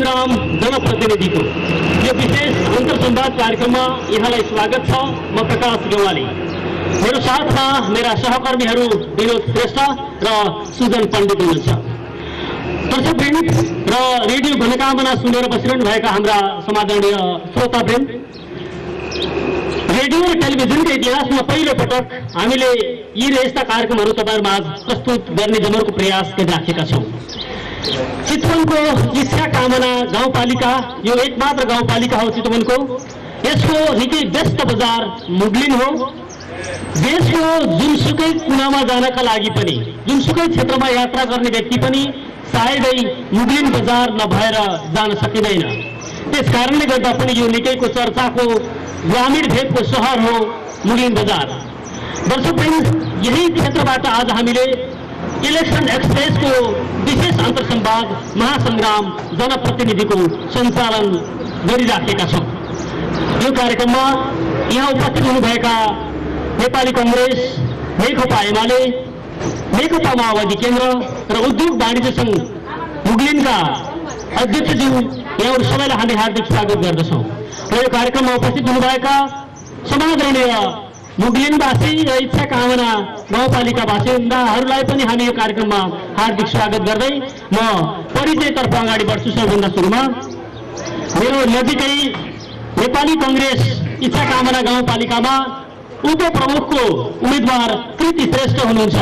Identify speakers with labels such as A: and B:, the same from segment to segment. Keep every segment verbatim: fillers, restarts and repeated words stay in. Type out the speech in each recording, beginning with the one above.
A: महासंग्राम जनप्रतिनिधिको यो विशेष अन्तर्संवाद कार्यक्रममा यहाँलाई स्वागत छ। म प्रकाश गेवाली, मेरो साथमा मेरा सहकर्मीहरू विनोद श्रेष्ठ र सुजन पण्डित हुनुहुन्छ। दर्शकवृन्द र रेडियो घनकामना सुनेर बसिरहनु भएका हाम्रा समादरणीय श्रोतावृन्द, रेडियो र टेलिभिजनको इतिहासमा पहिलो पटक हामीले यी र यस्ता कार्यक्रमहरू तपाईँहरूमा प्रस्तुत गर्ने जमर्को प्रयास गरिराखेका छौँ। चितवनको इच्छा कामना गाउँपालिका यो एकमात्र गाउँपालिका हो चितवनको। यसको निकै व्यस्त बजार मुगलिन हो। देशको जुनसुकै कुनामा जानका लागि पनि, जुनसुकै क्षेत्रमा यात्रा गर्ने व्यक्ति पनि सायदै मुगलिन बजार नभएर जान सकिँदैन। त्यस कारणले गर्दा पनि यो निकैको चर्चाको ग्रामीण भेगको सहर हो मुगलिन बजार। दर्शकवृन्द, यही क्षेत्रबाट आज हामीले इलेक्सन एक्सप्रेसको विशेष अन्तर्संवाद महासंग्राम जनप्रतिनिधिको सञ्चालन गरिराखेका छौँ। यो कार्यक्रममा यहाँ उपस्थित हुनुभएका नेपाली कांग्रेस, नेकपा एमाले, नेकपा माओवादी केन्द्र र उद्योग वाणिज्य संघ मुगलिनका अध्यक्षज्यू यहाँहरू सबैलाई हामी हार्दिक स्वागत गर्दछौँ। र यो कार्यक्रममा उपस्थित हुनुभएका समादरणीय मुगलिनवासी र इच्छा कामना गाउँपालिका बासिन्दाहरूलाई पनि हामी यो कार्यक्रममा हार्दिक स्वागत गर्दै म परिचयतर्फ अगाडि बढ्छु। सबभन्दा सुरुमा मेरो नजिकै नेपाली कांग्रेस इच्छा कामना गाउँपालिकामा उपप्रमुखको उम्मेद्वार कृति श्रेष्ठ हुनुहुन्छ।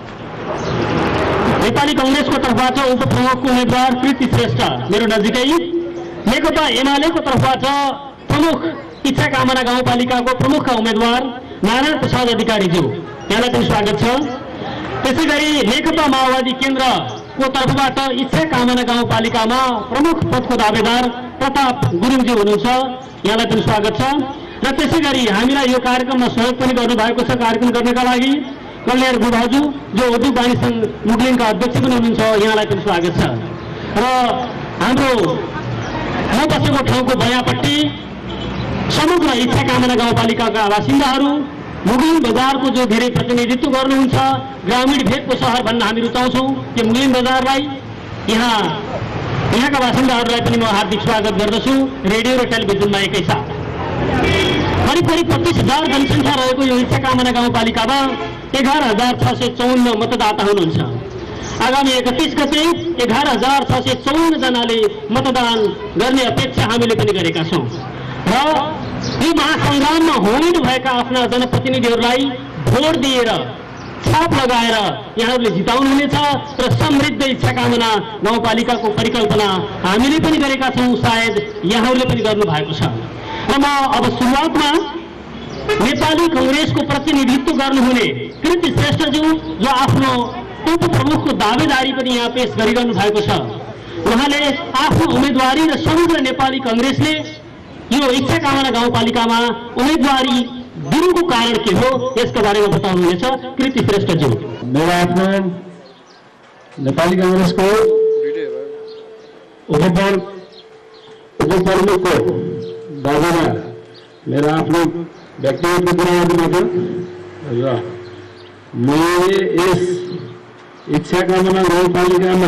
A: नेपाली कांग्रेसको तर्फबाट उपप्रमुखको उम्मेद्वार कृति श्रेष्ठ मेरो नजिकै। नेकपा एमालेको तर्फबाट प्रमुख इच्छा कामना गाउँपालिकाको प्रमुखका उम्मेद्वार नारायण प्रसाद अधिकारीज्यू, यहाँलाई पनि स्वागत छ। त्यसै गरी नेकपा माओवादी केन्द्रको तर्फबाट इच्छा कामना गाउँपालिकामा प्रमुख पदको दावेदार प्रताप गुरुङज्यू हुनुहुन्छ, यहाँलाई पनि स्वागत छ। र त्यसै गरी हामीलाई यो कार्यक्रममा सहयोग पनि गर्नुभएको छ कार्यक्रम गर्नका लागि कल्याण गुभाजु, जो उद्योग वाणिज्य संघ मुगलिनका अध्यक्ष पनि हुनुहुन्छ, यहाँलाई पनि स्वागत छ। र हाम्रो म बसेको ठाउँको बयापट्टि समग्र इच्छा कामना गाउँपालिकाका बासिन्दाहरू मुगलिन बजारको जो धेरै प्रतिनिधित्व गर्नुहुन्छ, ग्रामीण भेगको सहर भन्न हामी रुचाउँछौँ त्यो मुगलिन बजारलाई, यहाँ यहाँका बासिन्दाहरूलाई पनि म हार्दिक स्वागत गर्दछु रेडियो र टेलिभिजनमा एकैसाथ। करिब करिब पच्चिस हजार जनसङ्ख्या रहेको यो इच्छा कामना गाउँपालिकामा एघार हजार छ सय चौन्न मतदाता हुनुहुन्छ। आगामी एकतिस गते एघार हजार छ सय चौन्न जनाले मतदान गर्ने अपेक्षा हामीले पनि गरेका छौँ। र यो महासंग्राममा होमिनु भएका आफ्ना जनप्रतिनिधिहरूलाई भोट दिएर छाप लगाएर यहाँहरूले जिताउनुहुनेछ र समृद्ध इच्छा कामना गाउँपालिकाको परिकल्पना हामीले पनि गरेका छौँ, सायद यहाँहरूले पनि गर्नु भएको छ। र म अब सुरुवातमा नेपाली कांग्रेसको प्रतिनिधित्व गर्नुहुने कृति श्रेष्ठज्यू, जो आफ्नो उपप्रमुखको दावेदारी पनि यहाँ पेश गरिरहनु भएको छ, उहाँले आफ्नो उम्मेदवारी र समग्र नेपाली कांग्रेसले यो इच्छा कामना गाउँपालिकामा उम्मेदवारी दिनुको कारण के हो यसको बारेमा बताउनुहुनेछ कृति श्रेष्ठज्यू।
B: मेरो आफ्नो नेपाली कांग्रेसको उपप्रमुखको दावेमा मेरो आफ्नो व्यक्तिगत कुराहरूबाट र मैले यस इच्छा कामना गाउँपालिकामा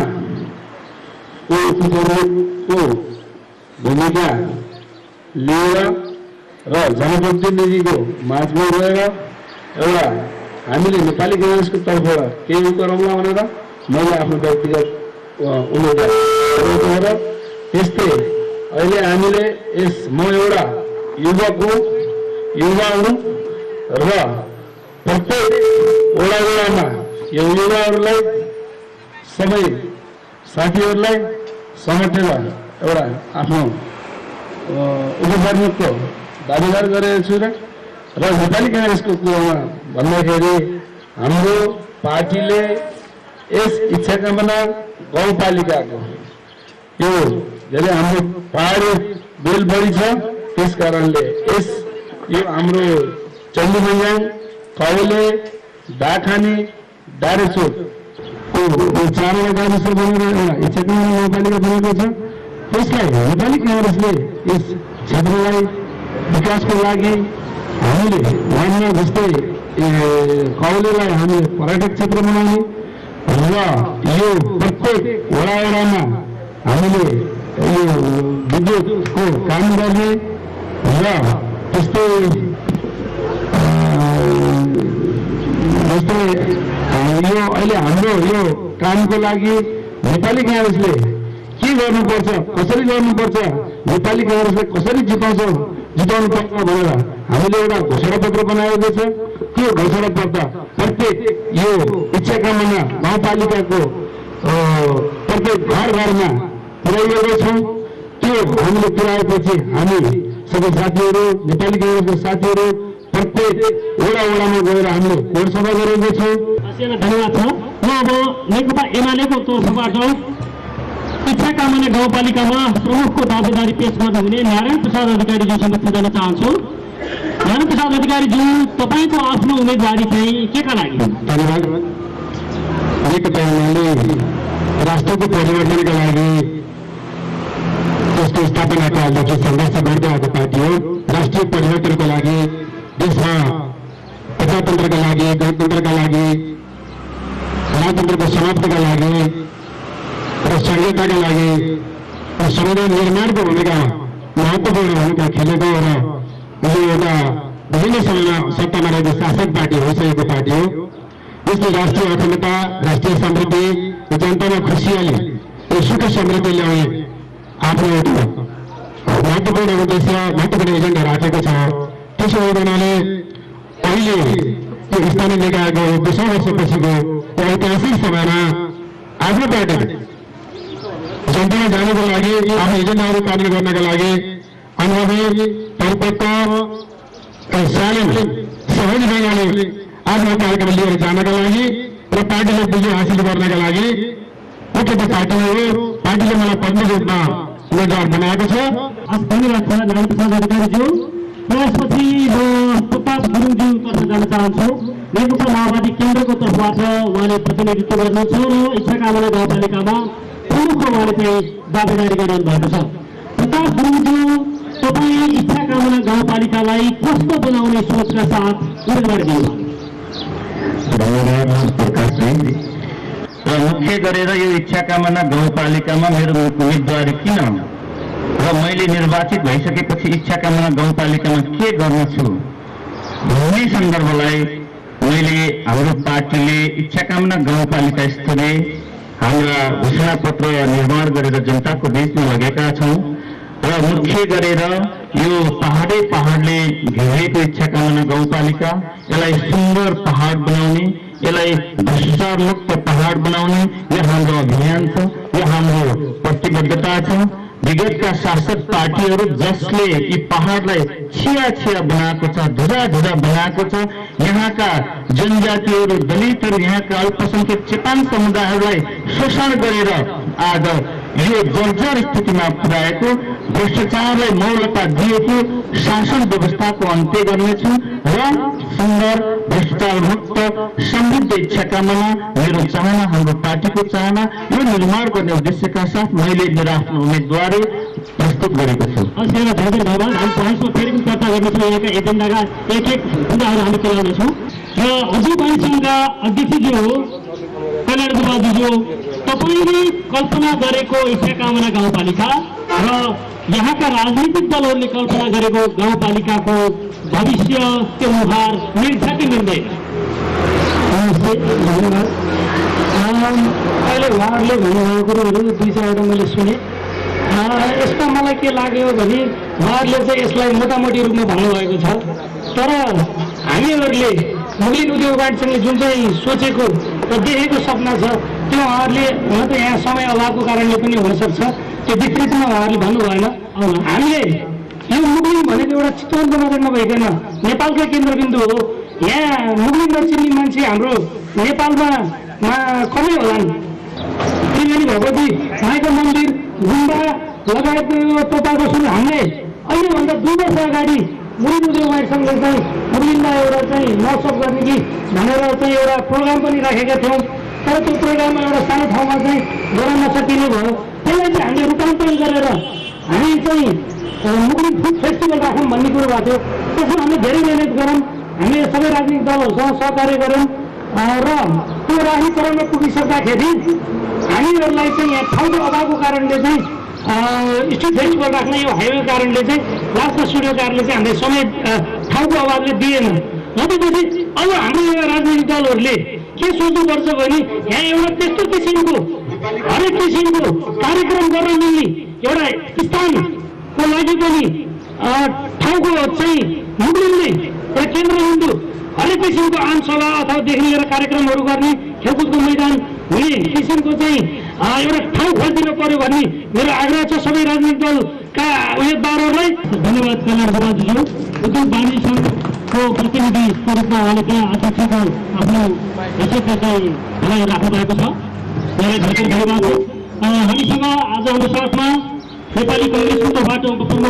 B: उपप्रमुखको भूमिका लिएर र जनप्रतिनिधिको माझमा गएर एउटा हामीले नेपाली कांग्रेसको तर्फबाट केही गरौँला भनेर मैले आफ्नो व्यक्तिगत उम्मेदवार गरेर, त्यस्तै अहिले हामीले यस म एउटा युवक हुँ, युवा हुँ र प्रत्येक वडा वडामा यो युवाहरूलाई सबै साथीहरूलाई समेटेर एउटा आफ्नो उपप्रमुखको दावेदार गरेको छु। र नेपाली कांग्रेसको कुरामा भन्दाखेरि हाम्रो पार्टीले यस इच्छा कामना गाउँपालिकाको यो धेरै हाम्रो पहाडी बेल बढी छ, त्यस कारणले यस यो हाम्रो चण्डीमञ्जाङ, कौले, डाखानी, डारेचोकको चारवटा गाविस बनेर एउटा इच्छा कामना गाउँपालिका बनेको छ। त्यसलाई नेपाली कांग्रेसले यस क्षेत्रलाई विकासको लागि हामीले वनमा जस्तै कौलेलाई हामीले पर्यटक क्षेत्र बनाउने र यो प्रत्येक वडा वडामा हामीले यो विद्युतको काम गर्ने र त्यस्तै जस्तै यो अहिले हाम्रो यो कामको लागि नेपाली काङ्ग्रेसले के गर्नुपर्छ, कसरी गर्नुपर्छ, नेपाली काङ्ग्रेसले कसरी जिताउँछ जिताउनु पर्छ भनेर हामीले एउटा घोषणा पत्र बनाएको छ। त्यो घोषणा पत्र प्रत्येक यो इच्छा कामना गाउँपालिकाको प्रत्येक घर घरमा पुर्याइएको छौँ। त्यो हामीले पुर्याएपछि हामी सबै साथीहरू, नेपाली काङ्ग्रेसका साथीहरू प्रत्येक वडा वडामा गएर हामीले कोड सभा गरेको छौँ।
A: धन्यवाद छ। म अब नेकपा एमालेको तर्फबाट इच्छा कामना गाउँपालिकामा प्रमुखको दावेदारी पेश गर्नु हुने नारायण प्रसाद अधिकारीज्यूसँग बुझाउन चाहन्छु। नारायण प्रसाद अधिकारीज्यू, तपाईँको आफ्नो उम्मेदवारी चाहिँ के का लागि?
B: धन्यवाद। नेकपा एमाले राष्ट्रको परिवर्तनका लागि त्यसको स्थापना कालदेखि सङ्घर्ष गर्दै आएको पार्टी हो। राष्ट्रिय परिवर्तनको लागि, देशमा प्रजातन्त्रका लागि, गणतन्त्रका लागि, राजतन्त्रको समाप्तिका लागि र संहिताका लागि र संविधान निर्माणको भूमिका महत्त्वपूर्ण भूमिका खेलेको र यो एउटा विभिन्न समयमा सत्तामा रहेको शासक पार्टी भइसकेको पार्टी हो। यसले राष्ट्रिय अखण्डता, राष्ट्रिय समृद्धि, जनतामा खुसियाली र सुख समृद्धि ल्याउने आफ्नो एउटा महत्त्वपूर्ण उद्देश्य, महत्त्वपूर्ण एजेन्डा राखेको छ। त्यसो हुँदाले अहिले त्यो स्थानीय निकायको दसौँ वर्षपछिको ऐतिहासिक समयमा आफ्नो पार्टी जनतामा जानको लागि, आफ्नो एजेन्डाहरू पालन गर्नका लागि अनुभवी, परिपक्व, शालीन, सहज ढङ्गले आफ्नो कार्यक्रम लिएर जानका लागि र पार्टीले विजय हासिल गर्नका लागि मुख्यतः पार्टी हो। पार्टीले मलाई पत्नी रूपमा उम्मेदवार बनाएको छ।
A: धन्यवाद छ नारायण प्रसाद अधिकारीज्यू। त्यसपछि म प्रताप गुरुङज्यूतर्फ जान चाहन्छु। नेकपा माओवादी केन्द्रको तर्फबाट उहाँले प्रतिनिधित्व गर्नुहुन्छ र इच्छा कामना गाउँपालिकामा प्रमुखको उहाँले चाहिँ दावेदारी गरिरहनु भएको छ। प्रताप गुरुङज्यू, तपाईँ इच्छा कामना गाउँपालिकालाई कस्तो बनाउने सोचका साथ उम्मेदवारी दिनुभयो?
C: धन्यवाद प्रकाशजी। र मुख्य गरेर यो इच्छा कामना गाउँपालिकामा मेरो उम्मेदवारी किन र मैले निर्वाचित भइसकेपछि इच्छा कामना गाउँपालिकामा के गर्नेछु भन्ने सन्दर्भलाई मैले हाम्रो पार्टीले इच्छा कामना गाउँपालिका स्तरीय हाम्रा घोषणा पत्र निर्माण गरेर जनताको बीचमा लगेका छौँ र मुख्य गरेर यो पहाडै पहाडले घेरिएको इच्छा कामना गाउँपालिका, यसलाई सुन्दर पहाड बनाउने, यसलाई भ्रष्टाचार मुक्त पहाड बनाउने यो हाम्रो अभियान छ, यो हाम्रो प्रतिबद्धता छ। विगतका शासक पार्टीहरू जसले यी पहाडलाई छिया छिया बनाएको छ, धुरा धुरा बनाएको छ, यहाँका जनजातिहरू, दलितहरू, यहाँका अल्पसंख्यक चेपान समुदायहरूलाई शोषण गरेर आज यो जर्जर स्थितिमा पुर्याएको, भ्रष्टाचारलाई मौलता दिएको शासन व्यवस्थाको अन्त्य गर्नेछु र सुन्दर भ्रष्टाचार मुक्त समृद्ध इच्छा कामना मेरो चाहना, हाम्रो पार्टीको चाहना यो निर्माण गर्ने उद्देश्यका साथ मैले मेरो आफ्नो उम्मेदवारी प्रस्तुत गरेको छु।
A: धेरै धेरै धन्यवाद। हामी पहलको फेरि पनि चर्चा गर्नेछौँ। यहाँका एजेन्डाका एक एक कुराहरू हामी चलाउनेछौँ र अझै पार्टीसँग अध्यक्षज्यू हो कल्याण गोपालज्यू, तपाईँले कल्पना गरेको इच्छा कामना गाउँपालिका र यहाँका राजनीतिक दलहरूले कल्पना गरेको गाउँपालिकाको भविष्य त्यो मुहार मिल्छ कि मिल्दैन?
D: नमस्ते, धन्यवाद। अहिले उहाँहरूले भन्नुभएको कुरोहरू दुई चारवटा मैले सुने। यसमा मलाई के लाग्यो भने उहाँहरूले चाहिँ यसलाई मोटामोटी रूपमा भन्नुभएको छ, तर हामीहरूले मुगलिन उद्योग वाणिज्यले जुन चाहिँ सोचेको र देखेको सपना छ त्यो उहाँहरूले हुन त यहाँ समय अभावको कारणले पनि हुनसक्छ, त्यो विपरीतमा उहाँहरूले भन्नु भएन। हामीले यो मुगलिन भनेको एउटा चितवनको मात्रै नभइकन नेपालकै केन्द्रबिन्दु हो। यहाँ मुगलिन र चिन्ने मान्छे हाम्रो नेपालमा कमै होलान्। त्रिवेणी भगवती माईको मन्दिर, गुम्बा लगायत टोपाको सुरु हामीले अहिलेभन्दा दुई वर्ष अगाडि मुगलिन उद्योग वाणिज्यले चाहिँ मुगलिनलाई एउटा चाहिँ महोत्सव गर्ने कि भनेर चाहिँ एउटा प्रोग्राम पनि राखेका थियौँ, तर त्यो प्रोग्राममा एउटा सानो ठाउँमा चाहिँ गर्न नसकिने भयो। त्यसलाई चाहिँ हामीले रूपान्तरण गरेर हामी चाहिँ मुगलिन फुड फेस्टिभल राखौँ भन्ने कुरो भएको थियो। त्यसमा हामीले धेरै मिहिनेत गरौँ, हामीले सबै राजनीतिक दलहरूसँग सहकार्य गऱ्यौँ र त्यो राजनीतिकरणमा पुगिसक्दाखेरि हामीहरूलाई चाहिँ यहाँ ठाउँको अभावको कारणले चाहिँ स्ट्रिट फेस्टिभल राख्न यो हाइवे कारणले चाहिँ लास्टमा स्टुडियो कारणले चाहिँ हामीले समय ठाउँको अभावले दिएन। नभएपछि अब हाम्रो एउटा राजनैतिक दलहरूले के सोच्नुपर्छ भने यहाँ एउटा त्यस्तो किसिमको हरेक किसिमको कार्यक्रम गर्न मिल्ने एउटा स्थानको लागि पनि ठाउँको चाहिँ निम्लिने एउटा केन्द्रबिन्दु हरेक किसिमको आमसभा अथवादेखि लिएर कार्यक्रमहरू गर्ने खेलकुदको मैदान हुने किसिमको चाहिँ एउटा ठाउँ खोजिदिनु पर्यो भन्ने मेरो आग्रह छ सबै राजनीतिक दलका उम्मेदवारहरूलाई।
A: धन्यवाद कल्याण बराजुज्यू। उद्योग वाणिज्य सङ्घको प्रतिनिधिको रूपमा उहाँले त्यहाँ अध्यक्षको आफ्नो हैसियतमा चाहिँ भनाइ राख्नु भएको छ। उहाँलाई भेटेर धन्यवाद हो। हामीसँग आज हाम्रो साथमा नेपाली कङ्ग्रेसको तर्फबाट उपप्रमुख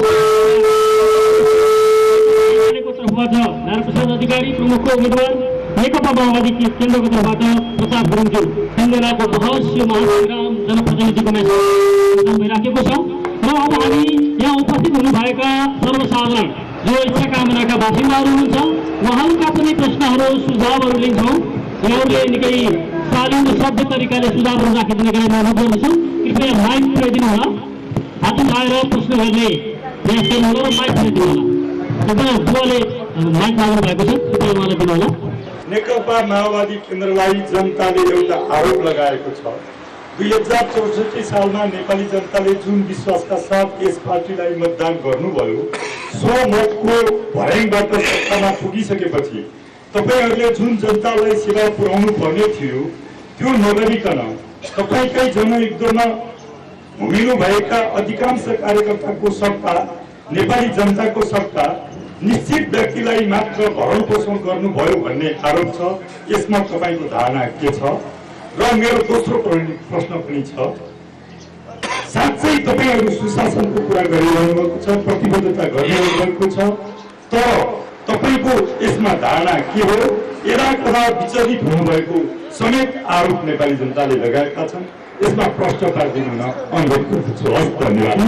A: तर्फबाट नारायण अधिकारी प्रमुखको उम्मेदवार नेकपा माओवादी केन्द्रको तर्फबाट प्रताप गुरुङज्यू तीन जनाको बहस यो महासङ्ग्राम जनप्रतिनिधिको मैदान भइराखेको छ। र अब हामी यहाँ उपस्थित हुनुभएका सर्वसाधारण जो इच्छा कामनाका बासिन्दाहरू हुनुहुन्छ उहाँहरूका पनि प्रश्नहरू सुझावहरू लिन्छौँ। यहाँहरूले निकै शालीन सभ्य तरिकाले सुझावहरू राखिदिने गरी अनुरोध गर्दछु। कृपया माइक पुर्याइदिनु होला। हात उठाएर प्रश्न गर्ने प्रयास गर्नु होला र माइक पुर्याइदिनु होला। कृपया बुवाले माइक माग्नु भएको छ, कृपया उहाँलाई दिनु होला।
E: नेकपा माओवादी केन्द्रलाई जनताले एउटा आरोप लगाएको छ। दुई हजार चौसठी सालमा नेपाली जनताले जुन विश्वासका साथ यस पार्टीलाई मतदान गर्नुभयो सो मतको भर्याङबाट सत्तामा पुगिसकेपछि तपाईँहरूले जुन जनतालाई सेवा पुर्याउनु पर्ने थियो त्यो नगरिकन तपाईँकै जनयुद्धमा भूमिनुभएका अधिकांश कार्यकर्ताको सट्टा नेपाली जनताको सट्टा निश्चित व्यक्तिलाई मात्र भरण पोषण गर्नुभयो भन्ने आरोप छ। यसमा तपाईँको धारणा के छ? र मेरो दोस्रो प्रश्न पनि छ, साँच्चै तपाईँहरू सुशासनको कुरा गरिरहनु भएको छ, प्रतिबद्धता गरिरहनु भएको छ, तर तपाईँको यसमा धारणा के हो? यदा कदा विचलित हुनुभएको समेत आरोप नेपाली जनताले लगाएका छन्। यसमा प्रश्न पारिदिनु अनुरोध गर्दछु। हस्, धन्यवाद।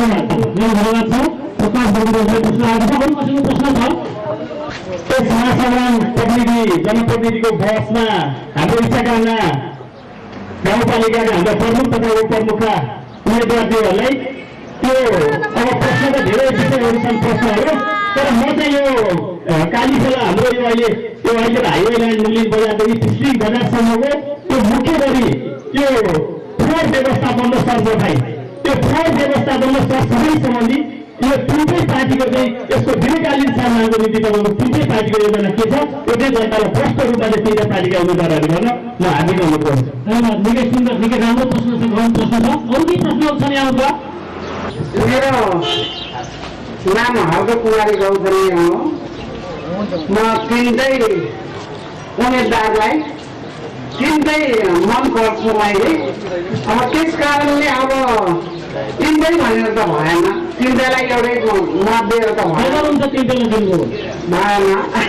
C: प्रतिनिधि जनप्रतिनिधिको बहसमा हाम्रो इच्छा कामना गाउँपालिकाका हाम्रा प्रमुख तथा उपप्रमुखका उम्मेदवारजीहरूलाई त्यो अब प्रश्न त धेरै विषयहरू छन् प्रश्नहरू, तर म चाहिँ यो कालीखेला हाम्रो यो अहिले त्यो अहिले हाइवे लाइन मुलिङ बजारदेखि पिस्लिङ बजारसम्मको त्यो मुख्य गरी त्यो फोहोर व्यवस्थापन र सरसफाइ त्यो फोहोर व्यवस्थापन र सरसफाइ सम्बन्धी यो तिनटै पार्टीको चाहिँ यसको दीर्घकालीन समाधानको निम्ति तपाईँको तिनटै पार्टीको योजना के छ त्यो चाहिँ जनतालाई प्रष्ट रूपमा चाहिँ तिनवटा पार्टीका उम्मेदवारहरू गर्न म हामी गर्नुपर्छ।
A: धन्यवाद। निकै सुन्दर निकै राम्रो प्रश्न छ, गहन प्रश्न छ। अरू केही प्रश्नहरू छन् यहाँबाट?
F: मेरो नाम हर्क कुमारी गौतमी हो। म तिनटै उम्मेदवारलाई तिनटै मन पर्छु मैले। अब त्यस कारणले अब तिनटै भनेर त भएन, तिनटैलाई एउटै मत दिएर त भएन भएन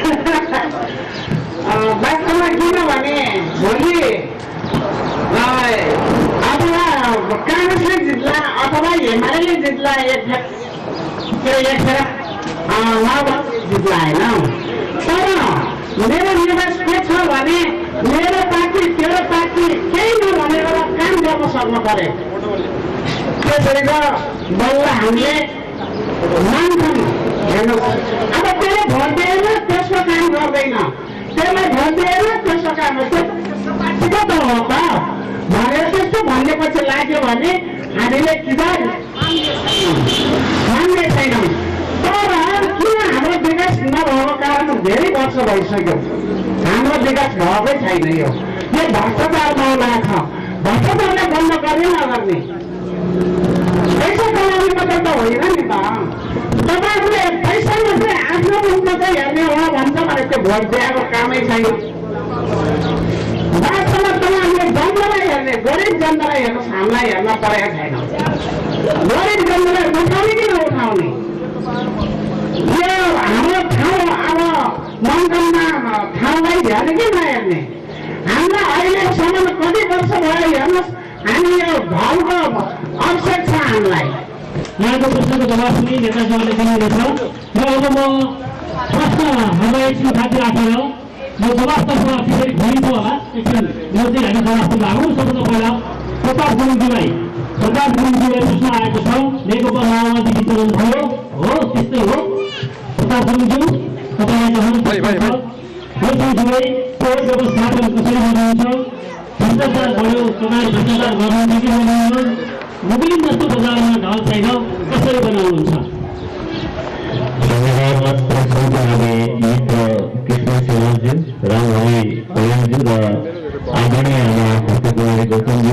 F: वास्तवमा किनभने भोलि अथवा काङ्ग्रेसले जित्ला अथवा एमाले जित्ला एक एक माओवादी जित्ला होइन, तर मेरो निर्देश के छ भने मेरो पार्टी तेरो पार्टी केही नभनेर काम गर्न सक्नु पर्यो। त्यसरी त बल्ल हामीले मान्छौँ। हेर्नुहोस्, अब त्यसले भोट दिएन त्यसको काम गर्दैन, त्यसलाई भोट दिएन त्यसको काम ठिक त हो त भनेर त्यस्तो भन्नेपछि लाग्यो भने हामीले किन मान्ने छैनौँ। तर किन हाम्रो विकास नभएको कारण धेरै वर्ष भइसक्यो, हाम्रो विकास भएकै छैन। यो यो भ्रष्टाचार मामला छ, भ्रष्टाचारले बन्द गर्ने नगर्ने पैसा कमाउने मात्र त होइन नि त। तपाईँहरूले पैसा मात्रै आफ्नो रूपमा चाहिँ हेर्ने हो भन्छ भने त्यो भोट दिएको कामै छैन। वास्तवमा तपाईँहरूले जनतालाई हेर्ने, गरिब जनतालाई हेर्नुहोस्, हामीलाई हेर्न परेको छैन। गरिब जनतालाई उठाउने कि नउठाउने यो हाम्रो ठाउँ अब मङ्गलमा ठाउँलाई हेर्ने कि नहेर्ने। हामीलाई अहिलेसम्म कति वर्ष भयो हेर्नुहोस्, हामी यो घरको आवश्यक छ हामीलाई।
A: यहाँको प्रश्नको जवाब पनि नेताजीहरूले दिनुहुनेछ। र अब म प्रश्न हाम्रो एकछिन खाती राखेर यो जवाबतर्फ फेरि घुरिन्छ होला। एकछिन यो चाहिँ हामी जवाब लागौँ। सबभन्दा पहिला प्रताप गुरुङजीलाई प्रताप गुरुङजीलाई प्रश्न आएको छ, नेकपा माओवादी वितरण भयो हो? त्यस्तै हो प्रताप गुरुङज्यू, तपाईँलाई गुरुङजीलाई कोविड व्यवस्थापन कसरी गर्नुहुन्छ? भ्रष्टाचार भयो, तपाईँ भ्रष्टाचार गर्नुहुन्छ कि गर्नुहुन्न? मुगलिङ जस्तो बजारमा ढल छैन, कसरी बनाउनुहुन्छ?
C: धन्यवाद प्रश्नको लागि मित्र कृष्ण सिंहज्यू, रामभाइ कल्याणज्यू र आदरणीय आमा गौतमज्यू।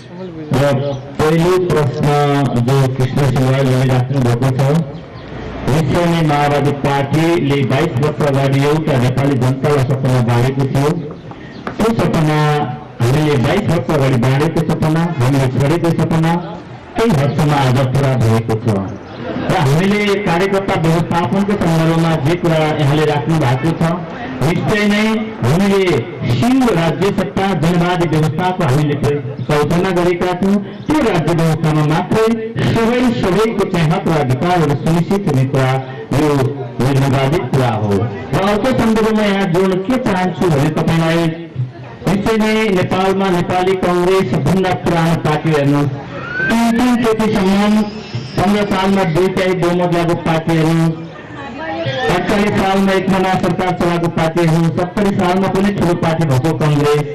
C: र पहिलो प्रश्न जो कृष्ण सिंहले राख्नु भएको छ, निश्चय नै माओवादी पार्टीले बाइस वर्ष अगाडि एउटा नेपाली जनतालाई सपना बाँडेको थियो। त्यो सपना हामीले बाइस वर्ष अगाडि बाँडेको सपना, हामीले छोडेको सपना केही हदसम्म आज पुरा भएको छ। र हामीले कार्यकर्ता व्यवस्थापनको सन्दर्भमा जे कुरा यहाँले राख्नु भएको छ, निश्चय नै हामीले सिङ्गो राज्य सत्ता जनवादी व्यवस्थाको हामीले कल्पना गरेका थियौँ। त्यो राज्य व्यवस्थामा मात्रै सबै सबैको चाहिँ हक र अधिकारहरू सुनिश्चित हुने कुरा यो निर्वाधित कुरा हो। र अर्को सन्दर्भमा यहाँ जोड्न के चाहन्छु भने तपाईँलाई निश्चय नै नेपालमा नेपाली कङ्ग्रेस सबभन्दा पुरानो पार्टी हेर्नुहोस्, तिन तिनचोटिसम्म पन्ध्र सालमा दुईटाई बहुमत लागु पार्टीहरू, अडचालिस सालमा एक मना सरकार चलाएको पार्टीहरू, सत्तरी सालमा पनि ठुलो पार्टी भएको कङ्ग्रेस,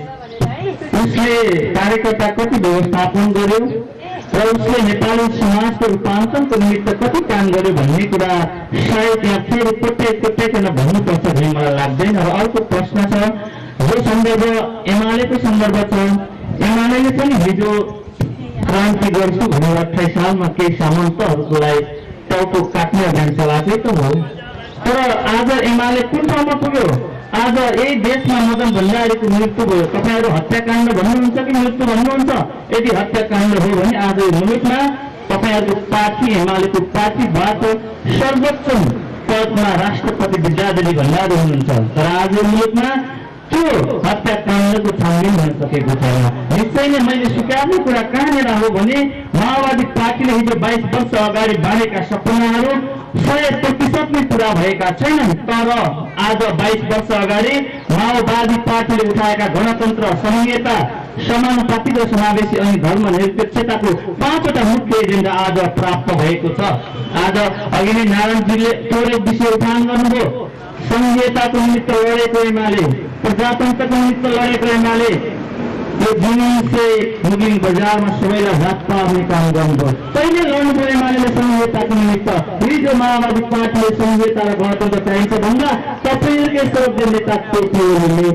C: उसले कार्यकर्ता कति व्यवस्थापन गर्यो र उसले नेपाली समाजको रूपान्तरणको निमित्त कति काम गर्यो भन्ने कुरा सायद यहाँ फेरि कोट्याइ कोट्याइकन भन्नुपर्छ भन्ने मलाई लाग्दैन। र अर्को प्रश्न छ जो सन्दर्भ एमालेको सन्दर्भ छ, एमाले पनि हिजो क्रान्ति गर्छु भनेर अठाइस सालमा केही सामन्तहरूलाई टाउको काट्ने अभियान चलाएकै त हो। तर आज एमाले कुन ठाउँमा पुग्यो? आज यही देशमा मदन भण्डारीको मृत्यु भयो। तपाईँहरू हत्याकाण्ड भन्नुहुन्छ कि मृत्यु भन्नुहुन्छ? यदि हत्याकाण्ड हो भने आज मुलुकमा तपाईँहरूको पार्टी एमालेको पार्टीबाट सर्वोच्च पदमा राष्ट्रपति विद्यादेवी भण्डारी हुनुहुन्छ। तर आज मुलुकमा त्यो हत्याकाण्डको छानबिन हुन सकेको छैन। निश्चय नै मैले स्वीकार्ने कुरा कहाँनिर हो भने माओवादी पार्टीले हिजो बाइस वर्ष अगाडि बाँडेका सपनाहरू सय प्रतिशत नै पुरा भएका छैनन्। तर आज बाइस वर्ष अगाडि माओवादी पार्टीले उठाएका गणतन्त्र, संहिता, समानुपातिक र समावेशी अनि धर्मनिरपेक्षताको पाँचवटा मुख्य एजेन्डा आज प्राप्त भएको छ। आज अघि नै नारायणजीले थोरै विषय उठान गर्नुभयो। संहिताको निमित्त लडेको एमाले, प्रजातन्त्रको निमित्त लडेको एमाले, यो जुन से मुगलिङ बजारमा सबैलाई हात पार्ने काम गर्नुभयो। कहिले लड्नुभयो एमाले संहिताको निमित्त? हिजो माओवादी पार्टीले संहिता र गणतन्त्र चाहिन्छ भन्दा तपाईँहरूकै सर्वोच्च नेता टोपीहरूले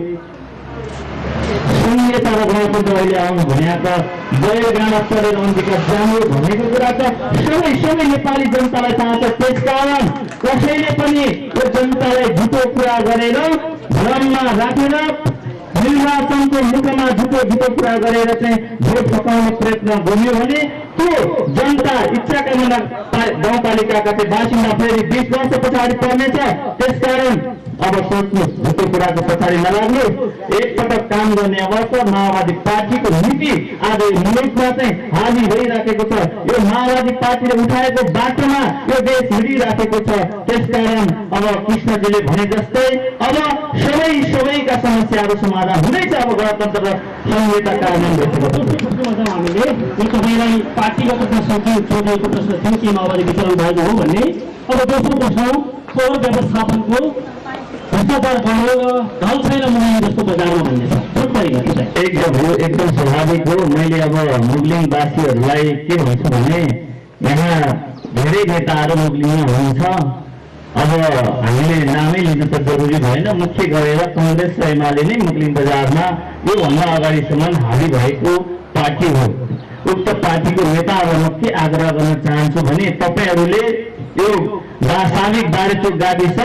C: संहिता र गणतन्त्र अहिले आउनु भनेका बैलगाडा चढेर अन्तिका जानु भनेको कुरा त सबै सबै नेपाली जनतालाई थाहा छ। त्यसकारण कसैले पनि यो जनतालाई झुटो कुरा गरेर भ्रममा राखेर निर्वाचनको मुखमा झुटो झुटो कुरा गरेर चाहिँ भोट पकाउने प्रयत्न गरियो भने त्यो जनता इच्छा कामना गाउँपालिकाका चाहिँ बासिन्दा फेरि बिस वर्ष पछाडि पर्नेछ। त्यसकारण अब सोच्नु, झुटो कुराको पछाडि नलाग्नु, एकपटक काम गर्ने अवस्था माओवादी पार्टीको नीति आज मुलुकमा चाहिँ हावी भइराखेको छ। यो माओवादी पार्टीले उठाएको बाटोमा यो देश हिँडिराखेको छ। त्यसकारण अब कृष्णजीले भने जस्तै अब सबै सबैका समस्याहरू समाधान हुँदैछ। अब गणतन्त्र र संहिता कार्यान्वयन भइसकेको
A: हामीले तपाईँलाई पार्टीगत प्रश्न सोधेको प्रश्न थियो कि माओवादी वितरण भएको हो भन्ने। अब दोस्रो प्रश्न फोहोर व्यवस्थापनको भ्रष्टाचार बढ्यो र ढल छैन मुगलिङ जस्तो बजारमा भन्ने छ।
C: एकदम हो, एकदम स्वाभाविक हो। मैले अब मुगलिङवासीहरूलाई के भन्छु भने यहाँ धेरै नेताहरू मुगलिङमा हुनुहुन्छ। अब हामीले नामै लिनु त जरुरी भएन। मुख्य गरेर कङ्ग्रेस र एमाले नै मुगलिङ बजारमा योभन्दा अगाडिसम्म हावी भएको पार्टी हो। उक्त पार्टीको नेताहरूलाई के आग्रह गर्न चाहन्छु भने तपाईँहरूले यो वास्तविक बारेचोक गाविस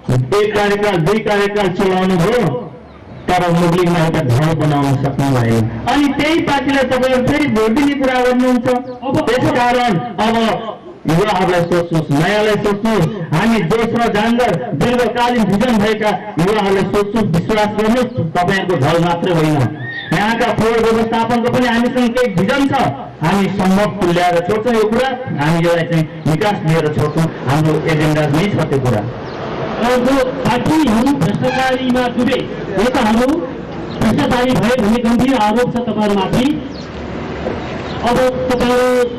C: एक कार्यकाल दुई कार्यकाल चलाउनु भयो, तर मुगलिङमा एउटा घर बनाउन सक्नु भएन। अनि त्यही पार्टीलाई तपाईँहरू फेरि भोट दिने कुरा गर्नुहुन्छ। त्यसकारण अब युवाहरूलाई सोच्नुहोस्, नयाँलाई सोच्नुहोस्, हामी दोस्रो जाँगर दीर्घकालीन भिजन भएका युवाहरूलाई सोच्नुहोस्, विश्वास गर्नुहोस्। तपाईँहरूको घर मात्रै होइन, यहाँका फोहोर व्यवस्थापनको पनि हामीसँग केही भिजन छ। हामी सम्भव तुल्याएर छोड्छौँ यो कुरा, हामी यसलाई चाहिँ विकास लिएर छोड्छौँ। हाम्रो एजेन्डा नै छ त्यो कुरा।
A: जो पार्टीहरू भ्रष्टाचारीमा डुबे, नेताहरू भ्रष्टाचारी भए भन्ने गम्भीर आरोप छ तपाईँहरूमाथि। अब तपाईँ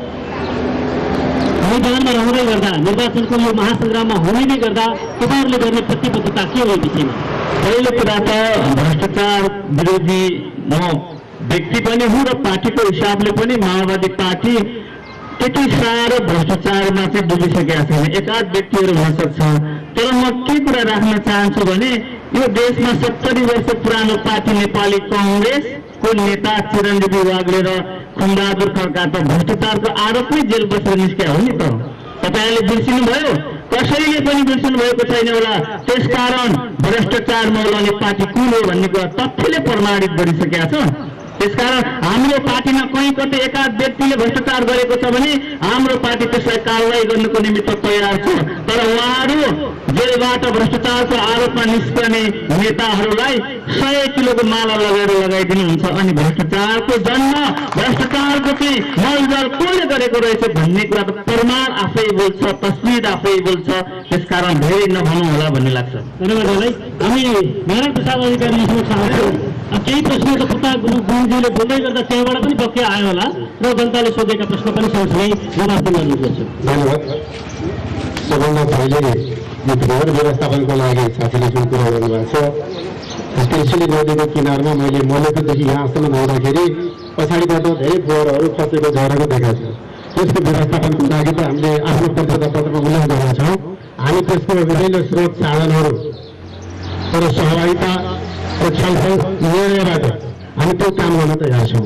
A: मैदानमा रहँदै गर्दा निर्वाचनको यो महासङ्ग्राममा हुँदै नै गर्दा तपाईँहरूले गर्ने प्रतिबद्धता के हो विषयमा?
C: पहिलो कुरा त भ्रष्टाचार विरोधी म व्यक्ति पनि हुँ र पार्टीको हिसाबले पनि माओवादी पार्टी त्यति साह्रो भ्रष्टाचारमा चाहिँ डुबिसकेका छैन। एकाध व्यक्तिहरू हुन सक्छ, तर म के कुरा राख्न चाहन्छु भने यो देशमा सत्तरी वर्ष पुरानो पार्टी नेपाली कङ्ग्रेसको नेता चिरञ्जीवी वाग्ले र खुमबहादुर खड्का त भ्रष्टाचारको आरोपमै जेल बसेर निस्किया हो नि त। तपाईँहरूले बिर्सिनु भयो, कसैले पनि बिर्सिनु भएको छैन होला। त्यसकारण भ्रष्टाचार मौलाउने पार्टी कुन हो भन्ने कुरा तथ्यले प्रमाणित गरिसकेका छ। त्यसकारण हाम्रो पार्टीमा कहीँ कतै एकाध व्यक्तिले भ्रष्टाचार गरेको छ भने हाम्रो पार्टी त्यसलाई कारवाही गर्नको निमित्त तयार छ। तर उहाँहरू जेलबाट भ्रष्टाचारको आरोपमा निस्कने नेताहरूलाई सय किलोको माला लगाएर लगाइदिनुहुन्छ। अनि भ्रष्टाचारको जन्म, भ्रष्टाचारको चाहिँ मलजल कसले गरेको रहेछ भन्ने कुरा त प्रमाण आफै बोल्छ, तस्बिर आफै बोल्छ। त्यसकारण धेरै नभनौँ होला भन्ने लाग्छ।
A: धन्यवाद भाइ। हामी नारायण प्रसाद अधिकारी समक्ष आउँछौँ। केही प्रश्न त कता गुरुजीले बोल्दै गर्दा त्यहाँबाट पनि बक्या आयो होला र जनताले सोधेका प्रश्न पनि सँगसँगै जवाफ दिनुपर्छ।
B: धन्यवाद। सबभन्दा पहिले यो फोहोर व्यवस्थापनको लागि साथीले जुन कुरा गर्नुभएको छ, स्पेसली नदीको किनारमा मैले मलेकोदेखि यहाँसम्म आउँदाखेरि पछाडिबाट धेरै फोहोरहरू खसेको झरेको देखाएको छ। त्यसको व्यवस्थापनको लागि त हामीले आफ्नो पत्रता पत्रमा उल्लेख गरेका छौँ। हामी त्यसको विभिन्न स्रोत साधनहरू तर सहभागिता र छलफल निर्णयबाट हामी त्यो काम गर्न तयार छौँ।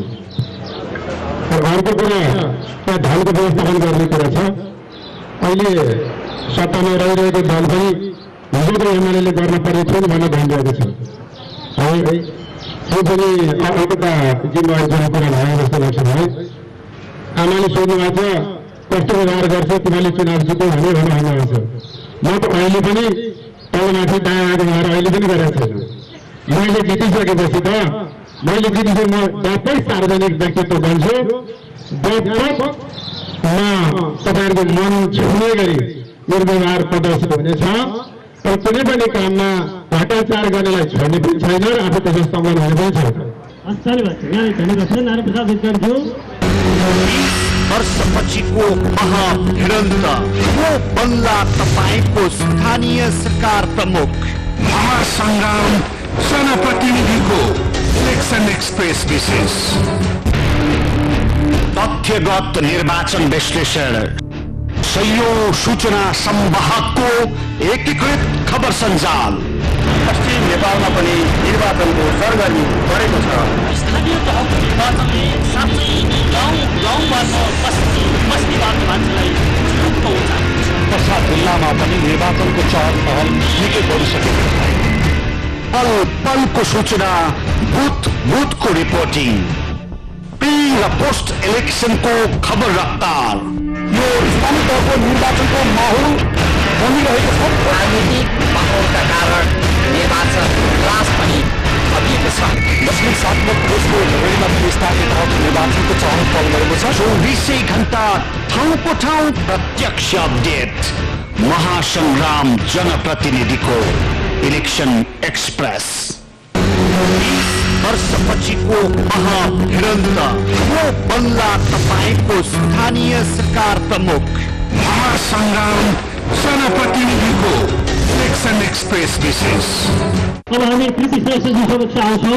B: र अर्को कुरा त्यहाँ धनको व्यवस्थापन गर्ने कुरा छ। अहिले सत्तामा रहिरहेको दल पनि हिजोको एमएलएले गर्न पर्ने थियो भनेर भनिरहेको छ है। त्यो पनि अलिकता जिम्मेवारी गर्ने कुरा भयो जस्तो लाग्छ मलाई। आमाले सोध्नु भएको छ कस्तो व्यवहार गर्छ तिमीले चुनाव जित्यो भने भनेर भन्नुभएको छ। म त अहिले पनि तलमाथि दायाँ आएको भएर अहिले पनि गरेको छैन। मैले जितिसकेपछि त मैले जितिसके म जबै सार्वजनिक व्यक्तित्व बन्छु, तपाईँहरूको मन छुने गरी मेरो व्यवहार प्रदर्शित हुनेछ। तर कुनै पनि काममा भ्रष्टाचार गर्नेलाई छोड्ने पनि छैन र आफू त्यसमा सम्मान हुने पनि छैन।
A: धन्यवाद धन्यवाद छ नारायण प्रसाद अधिकारीज्यू।
G: वर्षपछिको महाभिरन्त को बन्ला तपाईँको स्थानीय सरकार प्रमुख।
H: महासङ्ग्राम जनप्रतिनिधिको इलेक्सन एक्सप्रेस विशेष
G: तथ्यगत निर्वाचन विश्लेषण, सयौं सूचना संवाहकको एकीकृत खबर सञ्जाल।
C: पश्चिम नेपालमा पनि निर्वाचनको सरगर्मी बढेको छ।
I: स्थानीय तहको निर्वाचनले साँच्चै गाउँ गाउँबाट बस्ती बस्तीबाट मान्छेलाई झुक्क उचाल्छ।
G: पर्सा जिल्लामा पनि निर्वाचनको चहल पहल निकै बढिसकेको छ। पल पलको सूचना, बुथ बुथको रिपोर्टिङ, प्री र पोस्ट इलेक्सनको खबर रफ्तार।
I: यो स्थानीय तहको निर्वाचनको माहौल बनिरहेको छ। राजनीतिक माहौलका कारण निर्वाचन क्लास पनि थपिएको छ।
G: दशमिक देशको धेरैमा पनि स्थानीय तहको निर्वाचनको चहल पहल गरेको छ। चौबिसै घण्टा ठाउँको ठाउँ प्रत्यक्ष अपडेट। महासङ्ग्राम जनप्रतिनिधिको इलेक्सन एक्सप्रेस। वर्षपछिको महाभिरन्त को बन्ला तपाईँको स्थानीय सरकार प्रमुख।
H: महासङ्ग्राम जनप्रतिनिधिको इलेक्सन एक्सप्रेस विशेष।
A: अब हामी कृति श्रेष्ठजी समक्ष आउँछौँ।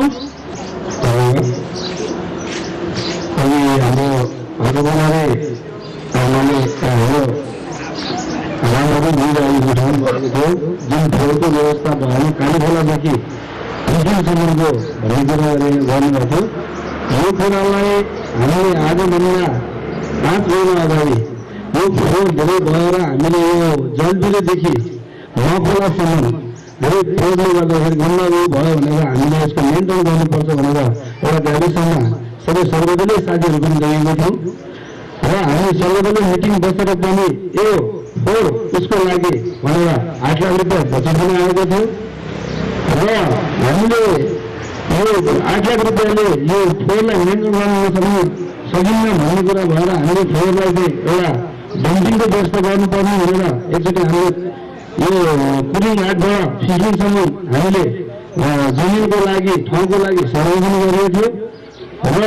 B: अनि हाम्रो हजुरबाले आमाले हो राम्ररी मिलाइ उठाउनु भएको थियो। जुन फोहोरको व्यवस्था भयो कालीखोलादेखि हिजोसम्मको भन्ने कुरा गर्नुभएको थियो। यो कुरालाई हामीले आज महिना पाँच महिना अगाडि यो फोहोर धेरै भएर हामीले यो जलडुलेदेखि नखोलासम्म धेरै फोहोरले गर्दाखेरि गन्दागो भयो भनेर हामीले यसको मेन्टेन गर्नुपर्छ भनेर एउटा गाविसमा सबै सर्वदलीय साथीहरू पनि लगेको थियौँ र हामी सर्वदलीय मिटिङ बसेर पनि यो फोहोर उसको लागि भनेर आठ लाख रुपियाँ बचत पनि आएको थियो र हामीले यो आठ लाख रुपियाँले यो फोहोरलाई मेन्टेन गर्न सक्नु सकिन्न भन्ने कुरा भएर हामीले फोहोरलाई चाहिँ एउटा डम्पिङको व्यवस्था गर्नुपर्ने भनेर एकचोटि हामीले यो कुरिङ हाटबाट फिसिङसम्म हामीले जमिनको लागि ठाउँको लागि सर्वेक्षण गरिएको थियो र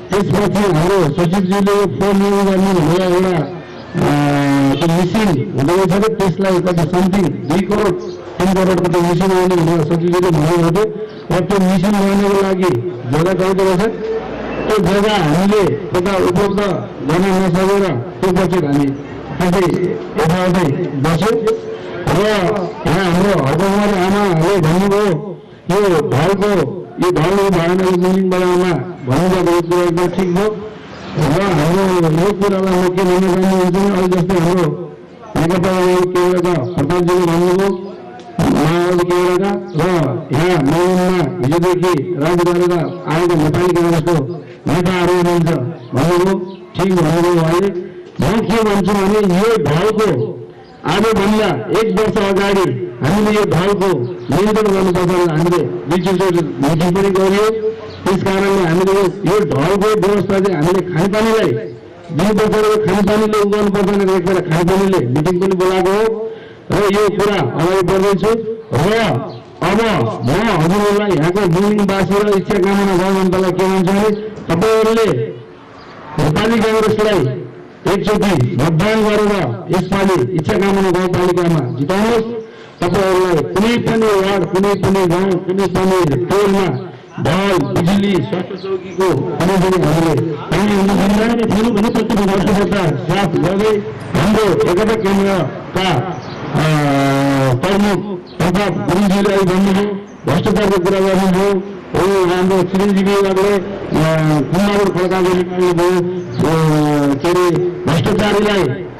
B: त्यसपछि हाम्रो सचिवजीले फोन गर्नु भनेर एउटा त्यो मिसिन हुँदो रहेछ र त्यसलाई कति समथिङ दुई करोड तिन करोडको त्यो मिसिन आउने भनेर सचिवजीले भन्नुभएको थियो र त्यो मिसिन गर्नको लागि जग्गा चाहिँदो रहेछ। त्यो जग्गा हामीले कता उपलब्ध गर्न नसकेर त्यो बजेट हामी त्यतै यथावतै बस्यो र यहाँ हाम्रो हककुमार आमाले भन्नुभयो यो ढलको यो ढल भएन यो मिलिङ बजारमा भन्नुभएको कुरा एकदम ठिक भयो र हाम्रो यो कुरालाई म के भन्न चाहनुहुन्छ भने अहिले जस्तै हाम्रो नेकपा केन्द्रका प्रधानजीले भन्नुभयो माओवादी केन्द्रका र यहाँ मौनमा हिजोदेखि राज गरेर आएको नेपाली काङ्ग्रेसको नेताहरू हुनुहुन्छ भन्नुभयो ठिक भन्नुभयो उहाँले। म के भन्छु भने यो ढलको आजभन्दा एक वर्ष अगाडि हामीले यो ढलको नियन्त्रण गर्नुपर्छ भनेर हामीले दुईचोटि मिटिङ पनि गरियो। त्यस कारणले हामीले यो ढलको व्यवस्था चाहिँ हामीले खानेपानीलाई दिनुपर्छ र खानेपानीले उगाउनुपर्छ भनेर एकपल्ट खानेपानीले मिटिङ पनि बोलाएको हो र यो कुरा अगाडि बढ्दैछु र अब म हजुरहरूलाई यहाँको मिलिङवासी र इच्छा कामना गाउँ जनतालाई के भन्छ भने तपाईँहरूले नेपाली काङ्ग्रेसलाई एकचोटि मतदान गरेर यसपालि इच्छा कामना गाउँपालिकामा जिताउनुहोस्। तपाईँहरूलाई कुनै पनि वार्ड कुनै पनि गाउँ कुनै पनि टोलमा ढल बिजुली स्वास्थ्य चौकीको कुनै पनि हामीले साथ गर्दै हाम्रो एकता केन्द्रका प्रमुख तथा गुरुजीले अहिले भन्नुभयो भ्रष्टाचारको कुरा गर्नुभयो हो हाम्रो चिरञ्जीवीले कुमार खड्काले निकाल्नुभयो के अरे भ्रष्टाचारीलाई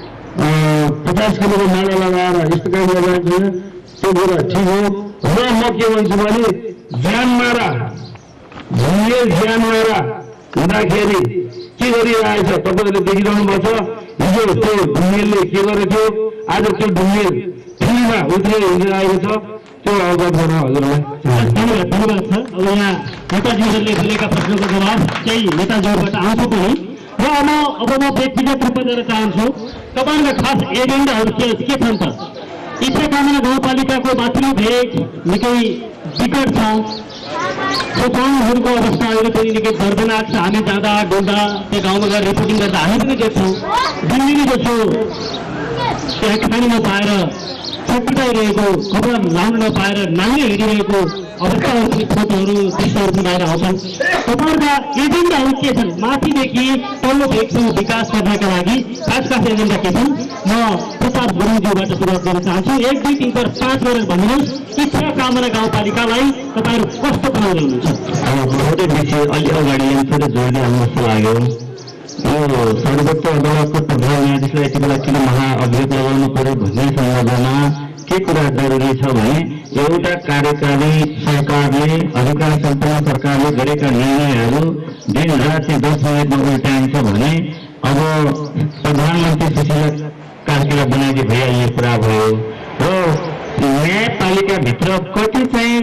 B: पचास किलोको माला लगाएर यस्तो काम गरिरहेको छैन त्यो कुरा ठिक हो र म के भन्छु भने ज्यान मारा ढुङ्गेल ज्यान मारा हुँदाखेरि के गरिरहेछ तपाईँहरूले देखिरहनुपर्छ। हिजो त्यो ढुङ्गेलले के गरेको थियो आज त्यो ढुङ्गेल फ्रीमा उत्रेर हिँडिरहेको छ त्यो अवगत गर्न हजुरलाई
A: धन्यवाद धन्यवाद छ। अब यहाँ नेताजीहरूले दिएका प्रश्नको जवाब केही नेताजीहरूबाट आउँछ पनि र म अब म व्यक्तिगत रूपमा जान चाहन्छु तपाईँहरूका खास एजेन्डाहरू के के छन् त? इच्छा कामना गाउँपालिकाको माथिल्लो भेग निकै विकट छ, गाउँहरूको अवस्था अहिले पनि निकै दर्दनाक छ। हामी जाँदा डुल्दा त्यो गाउँमा गएर रिपोर्टिङ गर्दा हामी पनि देख्छौँ दिनदिनै जसो त्यहाँ खानी नपाएर छटपटाइरहेको खबर लाउन नपाएर नाङ्गे हिँडिरहेको अवस्थाहरू पनि फोटोहरू दृश्यहरू पनि बाहिर आउँछन्। तपाईँहरूका एजेन्डाहरू के छन् माथिदेखि तल्लो भेगसम्म विकास गर्नका लागि खास खास एजेन्डा के छन्? म प्रताप गुरुङज्यूबाट सुरुवात गर्न चाहन्छु। एक दुई तिन चार पाँच गरेर भन्नुहोस् इच्छा कामना गाउँपालिकालाई तपाईँहरू कस्तो बनाउँदै हुनुहुन्छ?
C: थोरै बेसी अलि अगाडि थोरै जोड्दै आउनु जस्तो लाग्यो। यो सर्वोच्च अदालतको प्रधान न्यायाधीशलाई यति बेला किन महाअभियोग लगाउनु पर्यो भन्ने सन्दर्भमा के कुरा जरुरी छ भने एउटा कार्यकारी सरकारले अधिकार सम्पन्न सरकारले गरेका निर्णयहरू दिन रात दस मिनटमा उल्टाइन्छ भने अब प्रधानमन्त्री सुशीला कार्कीलाई बनाइदिए भइहाल्ने कुरा भयो र न्यायपालिकाभित्र कति चाहिँ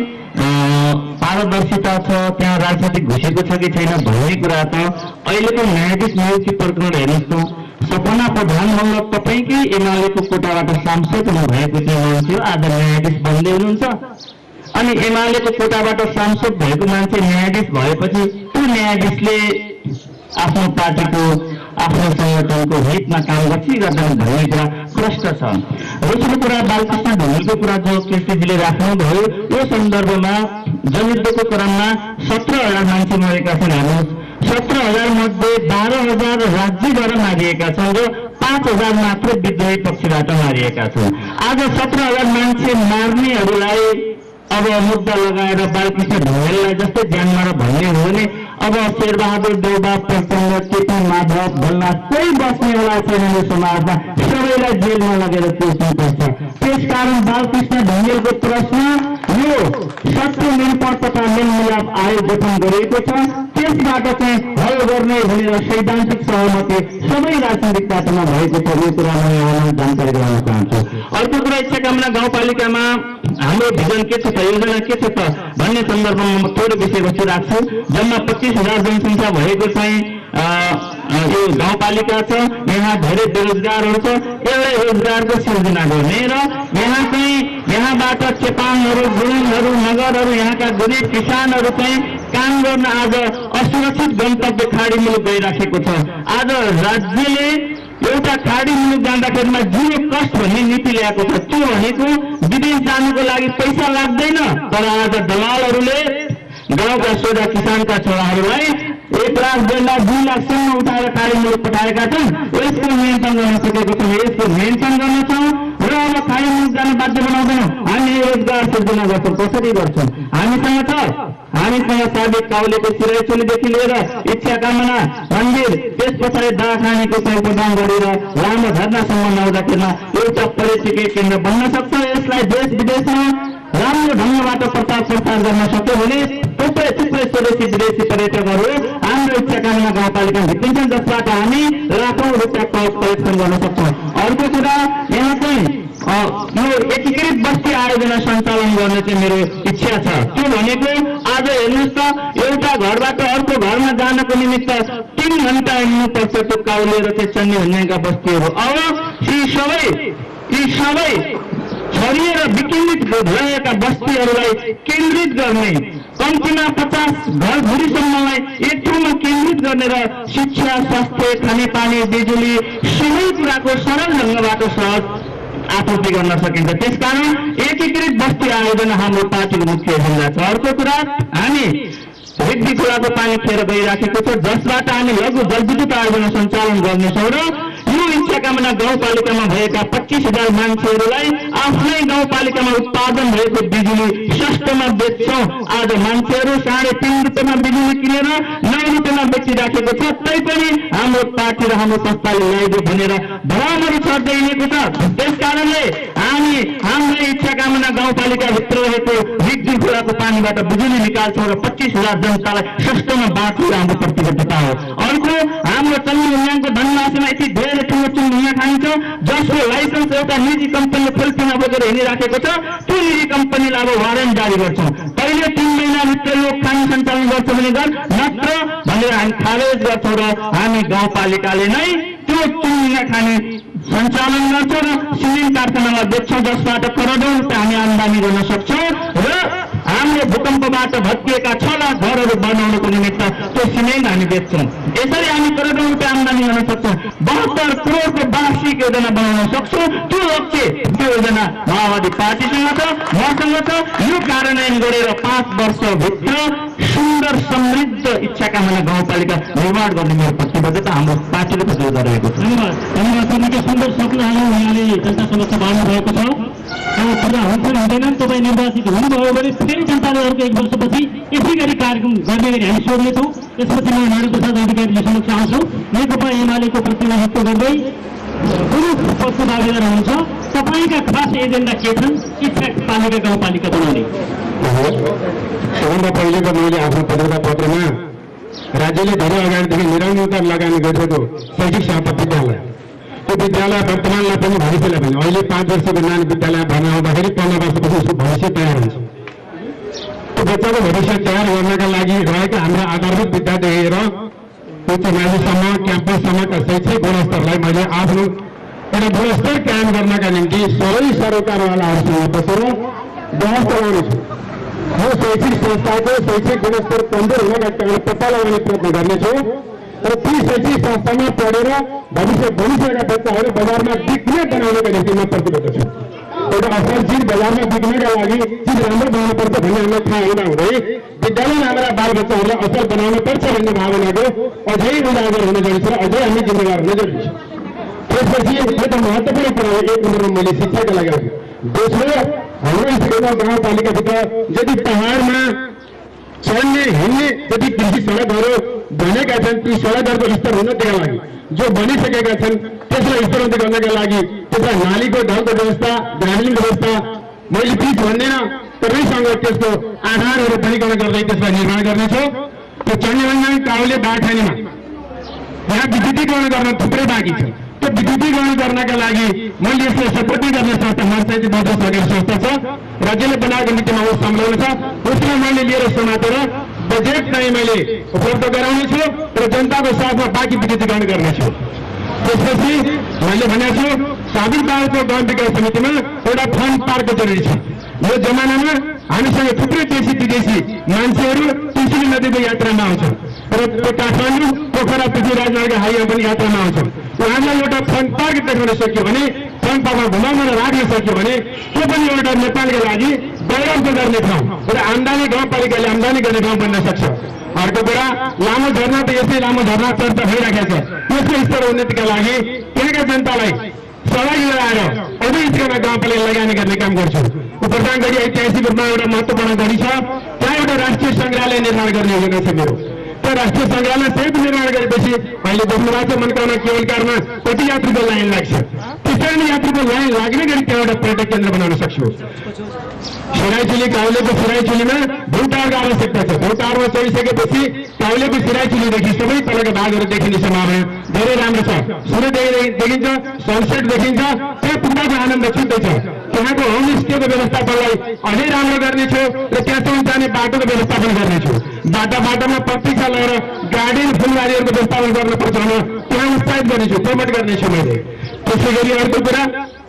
C: पारदर्शिता छ त्यहाँ राजनीतिक घुसेको छ कि छैन भन्ने कुरा त अहिलेको न्यायाधीश नियुक्ति प्रकरण हेर्नुहोस् त सपना प्रधान मल्ल तपाईँकै एमालेको कोटाबाट सांसद हुनुभएको त्यो मान्छे आज न्यायाधीस बन्दै हुनुहुन्छ। अनि एमालेको कोटाबाट सांसद भएको मान्छे न्यायाधीश भएपछि त्यो न्यायाधीशले आफ्नो पार्टीको आफ्नो संगठनको हितमा काम गर्छ गर्दैन भन्ने कुरा प्रश्न छ। दोस्रो कुरा बालकृष्ण ढुङ्गेलको कुरा जो केसीजीले राख्नुभयो यो सन्दर्भमा जनयुद्धको क्रममा सत्र हजार मान्छे मरेका छन्। हेर्नुहोस् सत्र हजार मध्ये बाह्र हजार राज्यबाट मारिएका छन् र पाँच हजार मात्र विद्रोही पक्षबाट मारिएका छन्। आज सत्र हजार मान्छे मार्नेहरूलाई अब मुद्दा लगाएर बालकृष्ण ढुङ्गेललाई जस्तै ध्यानमा भन्ने हो भने अब शेरबहादुर देउबा प्रचण्ड केपी माधव भल्ला कोही बस्नेवाला छैन यो समाजमा, सबैलाई जेलमा लगेर पुर्नुपर्छ। त्यसकारण बालकृष्ण ढुङ्गेलको प्रश्न यो सत्य निरूपणता मेलमिलाप आयोग गठन गरिएको छ त्यसबाट चाहिँ हल गर्ने भनेर सैद्धान्तिक सहमति सबै राजनीतिक पार्टीमा भएको छ। यो कुरा म यहाँलाई जानकारी गराउन चाहन्छु। अर्को कुरा इच्छा कामना गाउँपालिकामा हाम्रो भिजन के छ त योजना के छ त भन्ने सन्दर्भमा म थोरै विषयवस्तु राख्छु। जम्मा पच्चिस हजार जनसङ्ख्या भएको चाहिँ यो गाउँपालिका छ। यहाँ धेरै बेरोजगारहरू छ। एउटै रोजगारको सिर्जना गर्ने र यहाँ चाहिँ यहाँबाट चेपाङहरू गुरुङहरू नगरहरू यहाँका गरिब किसानहरू चाहिँ काम गर्न आज असुरक्षित गन्तव्य खाडी मुलुक गइराखेको छ। आज राज्यले एउटा खाडी मुलुक जाँदाखेरिमा जिरो कस्ट भन्ने नीति ल्याएको छ। त्यो भनेको विदेश जानुको लागि पैसा लाग्दैन, तर आज दलालहरूले गाउँका सोझा किसानका छोराहरूलाई एक लाख डेढ लाख दुई लाखसम्म उठाएर खाडी मुलुक पठाएका छन्। यसको नियन्त्रण गर्न सकेको छौँ, यसको नियन्त्रण गर्नेछौँ र अब खाडी मुलुक जान बाध्य बनाउँदैनौँ। हामी रोजगार सृजना गर्छौँ। कसरी गर्छौँ? हामीसँग छ, हामीसँग साबिक काउलेको सिराइचोलीदेखि लिएर इच्छा कामना मन्दिर, त्यस पछाडि दाह खानेको प्रदान गरेर लामो धर्नासम्म नहुँदाखेरिमा एउटा पर्यटकीय केन्द्र बन्न सक्छ। यसलाई देश विदेशमा राम्रो ढङ्गबाट प्रचार प्रसार गर्न सक्यो भने थुप्रै थुप्रै स्वदेशी विदेशी पर्यटकहरू हाम्रो इच्छा कामना गाउँपालिकामा भित्रिन्छन्, जसबाट हामी लाखौँ रुपियाँ कलेक्सन गर्न सक्छौँ। अर्को कुरा, यहाँ चाहिँ यो एकीकृत बस्ती आयोजना सञ्चालन गर्ने चाहिँ मेरो इच्छा छ। त्यो भनेको आज हेर्नुहोस् त, एउटा घरबाट अर्को घरमा जानको निमित्त तीन घन्टा हिँड्नुपर्छ त्यो काउलेर चाहिँ चन्ने हुन्नेका बस्तीहरू। अब यी सबै यी सबै छरिएर विकेन्द्रित भएका बस्तीहरूलाई केन्द्रित गर्ने, कम्तीमा पचास घरधुरीसम्मलाई एक ठाउँमा केन्द्रित गर्ने र शिक्षा, स्वास्थ्य, खानेपानी, बिजुली सबै कुराको सरल ढङ्गबाट सहज आपूर्ति गर्न सकिन्छ। त्यसकारण एकीकृत बस्ती आयोजना हाम्रो पार्टीको मुख्य एजेन्डा छ। अर्को कुरा, हामी रिब्दी खोलाको पानी खेर गइराखेको छ, जसबाट हामी लघु जलविद्युत आयोजना सञ्चालन गर्नेछौँ र यो इच्छा कामना गाउँपालिकामा भएका पच्चिस हजार मान्छेहरूलाई आफ्नै गाउँपालिकामा उत्पादन भएको बिजुली सस्तोमा बेच्छौँ। आज मान्छेहरू साढे तीन रुपियाँमा बिजुली किनेर नौ रुपियाँमा बेचिराखेको छ, तैपनि हाम्रो पार्टी र हाम्रो संस्थाले ल्याइदियो भनेर भ्रमहरू छर्दै हिँडेको छ। त्यस कारणले हामी हाम्रो इच्छा कामना गाउँपालिकाभित्र रहेको रिब्दी खोलाको पानीबाट बिजुली निकाल्छौँ र पच्चिस हजार जनतालाई सस्तोमा बाँचेर हाम्रो प्रतिबद्धता हो। अर्को, हाम्रो चल्ने हुन्याङको धनराशिमा यति धेरै ठुलो चुन खाइन्छ, जसको लाइसेन्स एउटा निजी कम्पनीले फुलपिना बोकेर हिँडिराखेको छ। त्यो निजी कम्पनीलाई अब वारेन्ट जारी गर्छौँ। पहिले तीन महिनाभित्र यो खानी सञ्चालन गर्छ भने गर, नत्र भनेर हामी खारेज गर्छौँ र हामी गाउँपालिकाले नै त्यो चुन खाने सञ्चालन गर्छौँ र सिमेन्ट कारखानामा बेच्छौँ, जसबाट करोडौँ रुपियाँ हामी आम्दानी गर्न सक्छौँ र हाम्रो भूकम्पबाट भत्किएका छ लाख घरहरू बनाउनको निमित्त त्यो सिमेन्ट हामी बेच्छौँ। यसरी हामी करोडौँ रुपियाँ आम्दानी गर्न सक्छौँ। बहत्तर करोडको वार्षिक योजना बनाउन सक्छौँ। त्यो लक्ष्य, त्यो योजना माओवादी पार्टीसँग छ, मसँग छ। यो कार्यान्वयन गरेर पाँच वर्षभित्र सुन्दर समृद्ध इच्छा कामना गाउँपालिका निर्माण गर्ने मेरो प्रतिबद्धता हाम्रो पार्टीले प्रतिबद्ध रहेको छ।
A: धन्यवाद। धन्यवाद। निकै सुन्दर सपनाहरू उहाँले जनता समक्ष बाँड्नु भएको छ। अब पूरा हुन्छन् हुँदैनन्, तपाईँ निर्वाचित हुनुभयो भने फेरि जनताले अर्को एक वर्षपछि यसै गरी कार्यक्रम गर्ने गरी हामी सोध्नेछौँ। त्यसपछि म नारायण प्रसाद अधिकारीले समक्ष आउँछु। नेकपा एमालेको प्रतिनिधित्व गर्दै प्रमुख पदको दावेदार हुनुहुन्छ। तपाईँका खास एजेन्डा के छन् इच्छा पालिका गाउँपालिका बनाउने?
B: सबभन्दा पहिले त मैले आफ्नो पत्रकार पत्रमा राज्यले धेरै अगाडिदेखि निरन्तर लगानी गरिरहेको शैक्षिक सम्पत्ति विद्यालय, त्यो विद्यालय वर्तमानलाई पनि भविष्यलाई पनि, अहिले पाँच वर्षको नानी विद्यालय भर्ना आउँदाखेरि पन्ध्र वर्षपछि उसको भविष्य तयार हुन्छ। त्यो बच्चाको भविष्य तयार गर्नका लागि रहेका हाम्रा आधारभूत विद्यादेखि लिएर उच्च माध्यमिकसम्म क्याम्पससम्मका शैक्षिक गुणस्तरलाई मैले आफ्नो एउटा गुणस्तर कायम गर्नका निम्ति सबै सरकारवालाहरूसँग बसेर बहस चलाउनेछु। यो शैक्षिक संस्थाको शैक्षिक गुणस्तर कमजोर हुनका कारण पत्ता लगाउने प्रयत्न गर्नेछु र ती शैक्षिक संस्थामा पढेर भविष्य भविष्यका बच्चाहरू बजारमा बिक्ने बनाउनका निम्ति म प्रतिबद्ध छु। एउटा असल चिज बजारमा बिक्नका लागि चिज राम्रो बनाउनुपर्छ भन्ने हामीलाई थाहा हुँदाहुँदै विद्यालयमा हाम्रा बालबच्चाहरूलाई असल बनाउनुपर्छ भन्ने भावनाको अझै उजागर हुन जरुरी छ, अझै हामी जिम्मेवार हुन जरुरी छ। त्यसपछि एउटा महत्त्वपूर्ण कुरा हो, एक नम्बरमा मैले शिक्षाको लागि राखेँ। दोस्रो, हाम्रो स्कुलमा गाउँपालिकाभित्र जति पहाडमा चल्ने हिँड्ने जति कृषि सडकहरू बनेका छन्, ती सडकहरूको स्तर उन्नतिका लागि जो बनिसकेका छन् त्यसलाई स्तरोन्नति गर्नका लागि त्यसलाई नालीको ढलको व्यवस्था, ग्रामीण व्यवस्था, मैले पिच भन्दैन तपाईँसँग त्यसको आधारहरू परिकल्पना गर्दै त्यसलाई निर्माण गर्नेछु। त्यो चण्डीवन्जाङ काउले बारखानीमा यहाँ विद्युतीकरण गर्न थुप्रै बाँकी छ। त्यो विद्युतीकरण गर्नका लागि मैले यसलाई सपोर्ट गर्ने संस्था मार्साइती बौद्ध सहकारी संस्था छ, राज्यले बनाएको नीतिमा ऊ सम्झाउनु छ। उसलाई मैले लिएर समातेर बजेट चाहिँ मैले उपलब्ध गराउनेछु र जनताको साथमा बाँकी विद्युतीकरण गर्नेछु। त्यसपछि मैले भनेको छु साबिक बालको गाउँ विकास समितिमा एउटा फन्ड पार्कको जरुरी छ। यो जमानामा हामीसँग थुप्रै देशी विदेशी मान्छेहरू तुलसी नदीको यात्रामा आउँछन् र त्यो काठमाडौँ पोखरा पृथ्वीराज मार्ग हाइवे पनि यात्रामा आउँछन्। उहाँलाई एउटा फन्ड टार्गेट देखाउन सक्यो भने, फन्ड पामा घुमाउन राख्न सक्यो भने त्यो पनि एउटा नेपालको लागि गौरवको गर्ने ठाउँ र आम्दानी गाउँपालिकाले आम्दानी गर्ने ठाउँ बन्न सक्छ। अर्को कुरा, लामो झरना त यसै लामो झरना चर्चा भइराखेको छ। यसको स्तर उन्नतिका लागि त्यहाँका जनतालाई सहभागी गराएर अझै स्तरमा गाउँपालिका लगानी गर्ने काम गर्छु। प्रदान गरी ऐतिहासिक रूपमा एउटा महत्त्वपूर्ण गरी छ, त्यहाँ एउटा राष्ट्रिय सङ्ग्रहालय निर्माण गर्ने योजना छ मेरो। त्यो राष्ट्रिय सङ्ग्रहालय सहित निर्माण गरेपछि अहिले देख्नुभएको छ मनकामना केवलकारमा कति यात्रीको लाइन लाग्छ। त्यसरी नै यात्रीको लाइन लाग्ने गरी त्यहाँ एउटा पर्यटक केन्द्र बनाउन सक्छु। सिराइचुली काउलेको सिराइचुलीमा भौटारको आवश्यकता छ। भौटारमा चढिसकेपछि काउलेको सिराइचुलीदेखि सबै तलका भागहरू देखिने सम्भावना धेरै राम्रो छ। सूर्य देखिन्छ, सनसेट देखिन्छ, त्यहाँ पुग्दाको आनन्द छुट्टै छ। त्यहाँको होमस्टेको व्यवस्थापनलाई अझै राम्रो गर्नेछु र त्यहाँसम्म जाने बाटोको व्यवस्थापन गर्नेछु। बाटा बाटोमा प्रत्यक्ष लगेर गार्डन फुलबारीहरूको व्यवस्थापन गर्नुपर्छ भने त्यहाँ उत्साहित गर्नेछु, प्रमोट गर्नेछु मैले। त्यसै गरी अर्को कुरा,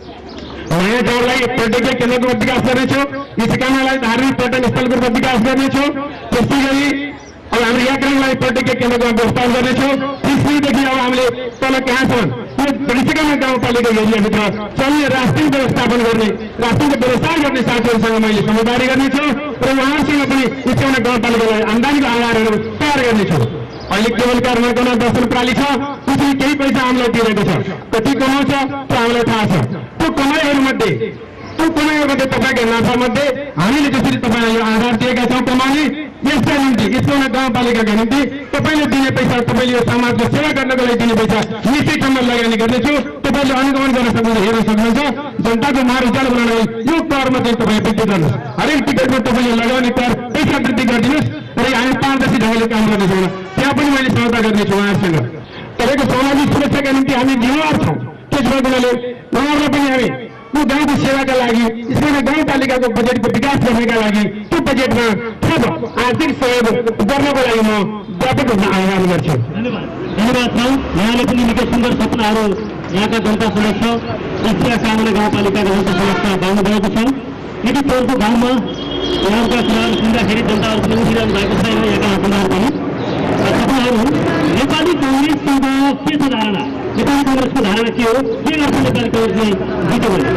B: नयाँ गाउँलाई पर्यटकीय केन्द्रको विकास गर्नेछु, इस्कामालाई धार्मिक पर्यटन स्थलको रूपमा विकास गर्नेछु। त्यस्तै गरी अब हाम्रो यात्रालाई पर्यटकीय केन्द्रको व्यवस्थापन गर्नेछु। त्यसैदेखि अब हामीले तल कहाँसम्म यो इस्कामा गाउँपालिका एरियाभित्र चल्ने राष्ट्रिय व्यवस्थापन गर्ने, राष्ट्रिय व्यवसाय गर्ने साथीहरूसँग मैले समझदारी गर्नेछु र उहाँहरूसँग पनि इस्कामा गाउँपालिकालाई आम्दानीको आधारहरू तयार गर्नेछु। अहिले केवलकार मनकामना दर्शन प्रणाली छ, त्यसले केही पैसा हामीलाई दिइरहेको छ, कति कमाउँछ त्यो हामीलाई थाहा छ। त्यो कमाइहरूमध्ये त्यो कमाइहरूमध्ये तपाईँको नाफामध्ये हामीले जसरी तपाईँलाई यो आधार दिएका छौँ कमाउने, यसका निम्ति इस्कामा गाउँपालिकाका निम्ति तपाईँले दिने पैसा, तपाईँले यो समाजको सेवा गर्नको लागि दिने पैसा निश्चित ठाउँमा लगानी गर्नेछु। तपाईँले अनुगमन गर्न सक्नुहुन्छ, हेर्न सक्नुहुन्छ। जनताको मार उज्यालो बनाउन यो करमा चाहिँ तपाईँ वृद्धि गर्नुहोस्। हरेक टिकटमा तपाईँले लगाउने कर पैसा वृद्धि गरिदिनुहोस् र हामी पारदर्शी ढङ्गले काम गर्नेछौँ। त्यहाँ पनि मैले सहायता गर्नेछु उहाँहरूसँग। तपाईँको सामाजिक सुरक्षाका निम्ति हामी जिम्मेवार छौँ। त्यस भएकोले उहाँहरूलाई पनि हामी त्यो गाउँको सेवाका लागि, इस्कामा गाउँपालिकाको बजेटको विकास गर्नका लागि त्यो बजेटमा थप आर्थिक सहयोग गर्नको लागि म व्यापक रूपमा आह्वान गर्छु।
A: धन्यवाद छ। यहाँले पनि निकै सुन्दर सपनाहरू यहाँका जनता समक्ष एसिया कामना गाउँपालिकाका जनता समक्ष बाँड्नु भएको छ। यदि पोहोरको गाउँमा यहाँका कुराहरू सुन्दाखेरि जनताहरू पनि उठिरहनु भएको छैन। यहाँका कुराहरू पनि तपाईँहरू नेपाली काङ्ग्रेससँग के छ धारणा, नेपाली काङ्ग्रेसको धारणा के हो, के गर्छ नेपाली काङ्ग्रेसले जित्यो भने?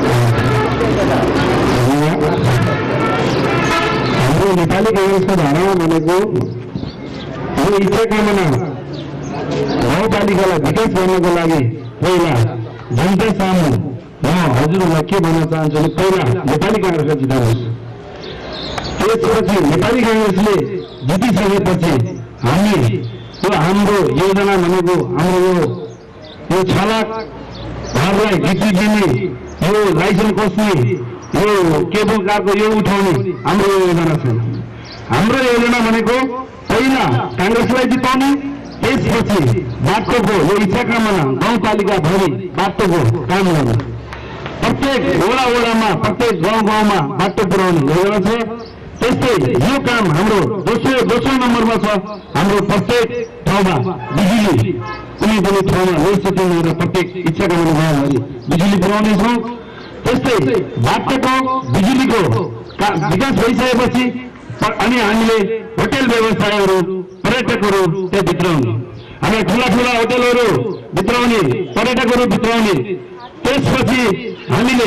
B: हाम्रो नेपाली काङ्ग्रेसको धारणा भनेको यो इच्छा कामना गाउँपालिकालाई विकास गर्नको लागि पहिला जनता सामु म हजुरहरूलाई के भन्न चाहन्छु भने पहिला नेपाली काङ्ग्रेसलाई जिताउनुहोस्। त्यसपछि नेपाली काङ्ग्रेसले जितिसकेपछि हामी यो हाम्रो योजना भनेको हाम्रो यो यो छलाक घरलाई जितिदिने, यो लाइसेन्स खोज्ने, यो केबल कारको यो उठाउने हाम्रो योजना छ। हाम्रो योजना भनेको पहिला काङ्ग्रेसलाई जिताउने, त्यसपछि बाटोको यो इच्छा कामना गाउँपालिका भरि बाटोको काम गर्ने, प्रत्येक वडा वडामा प्रत्येक गाउँ गाउँमा बाटो पुर्याउने योजना छ। त्यस्तै यो काम हाम्रो दोस्रो दोस्रो नम्बरमा छ। हाम्रो प्रत्येक ठाउँमा बिजुली, कुनै कुनै ठाउँमा लोड सेटिङ गरेर प्रत्येक इच्छा कामना गाउँभरि बिजुली पुर्याउनेछौँ। त्यस्तै बाटोको बिजुलीको विकास भइसकेपछि अनि हामीले होटेल व्यवसायहरू, पर्यटकहरू त्यहाँ भित्राउने, हामी ठुला ठुला होटेलहरू भित्राउने, पर्यटकहरू भित्राउने। त्यसपछि हामीले